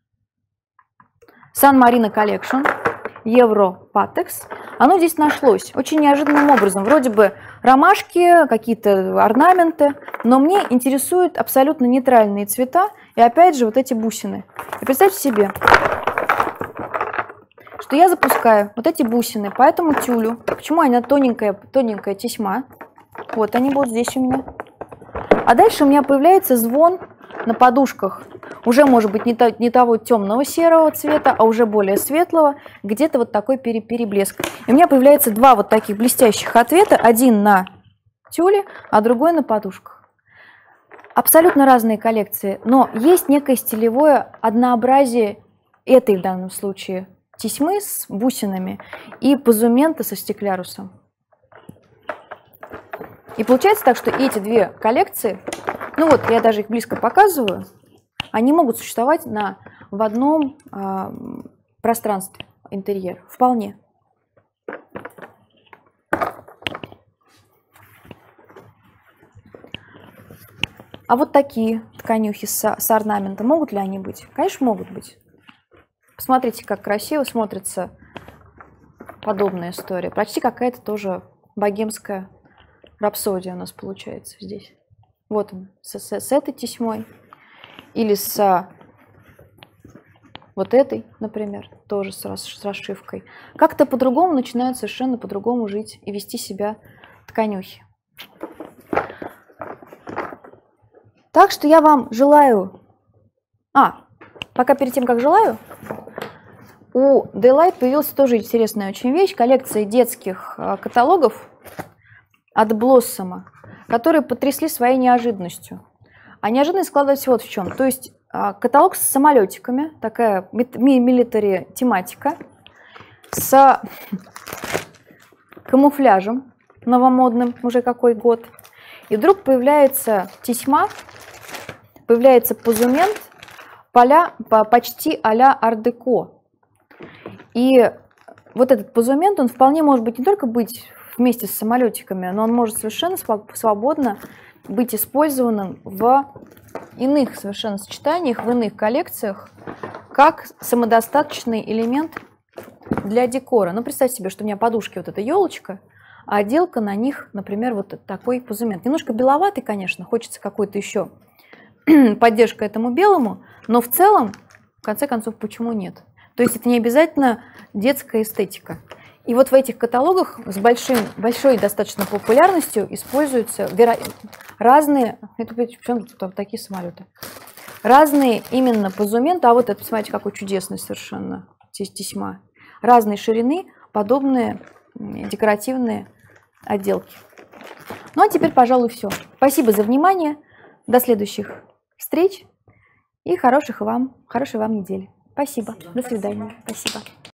San Marino Collection, Euro Patex, оно здесь нашлось очень неожиданным образом. Вроде бы ромашки, какие-то орнаменты, но мне интересуют абсолютно нейтральные цвета и опять же вот эти бусины. И представьте себе, что я запускаю вот эти бусины по этому тюлю. Почему она тоненькая, тоненькая тесьма? Вот они будут здесь у меня. А дальше у меня появляется звон на подушках. Уже может быть не, то, не того темного серого цвета, а уже более светлого. Где-то вот такой пере, переблеск. И у меня появляется два вот таких блестящих ответа. Один на тюле, а другой на подушках. Абсолютно разные коллекции, но есть некое стилевое однообразие этой в данном случае тесьмы с бусинами и позумента со стеклярусом. И получается так, что эти две коллекции, ну вот я даже их близко показываю, они могут существовать на, в одном э, пространстве интерьера. Вполне. А вот такие тканюхи с, с орнаментом, могут ли они быть? Конечно, могут быть. Посмотрите, как красиво смотрится подобная история. Почти какая-то тоже богемская рапсодия у нас получается здесь. Вот он, с, с, с этой тесьмой. Или с вот этой, например, тоже с, рас, с расшивкой. Как-то по-другому начинают совершенно по-другому жить и вести себя тканюхи. Так что я вам желаю... А, пока перед тем, как желаю, у Daylight появилась тоже интересная очень вещь. Коллекция детских каталогов от Blossom, которые потрясли своей неожиданностью. А неожиданность складывается вот в чем. То есть каталог с самолетиками, такая милитари тематика, с камуфляжем новомодным, уже какой год. И вдруг появляется тесьма, появляется позумент, поля почти а-ля ар-деко. И вот этот позумент, он вполне может быть не только быть вместе с самолетиками, но он может совершенно свободно быть использованным в иных совершенно сочетаниях, в иных коллекциях, как самодостаточный элемент для декора. Ну, представьте себе, что у меня подушки вот эта елочка, а отделка на них, например, вот такой позумент. Немножко беловатый, конечно, хочется какой-то еще поддержка этому белому, но в целом, в конце концов, почему нет? То есть это не обязательно детская эстетика. И вот в этих каталогах с большим, большой достаточно популярностью используются веро... разные, это почему там такие самолеты, разные именно позументы, а вот это, посмотрите, какой чудесный совершенно здесь тесьма, разной ширины, подобные декоративные отделки. Ну а теперь, пожалуй, все. Спасибо за внимание, до следующих встреч и хороших вам, хорошей вам недели. Спасибо, до свидания. Спасибо.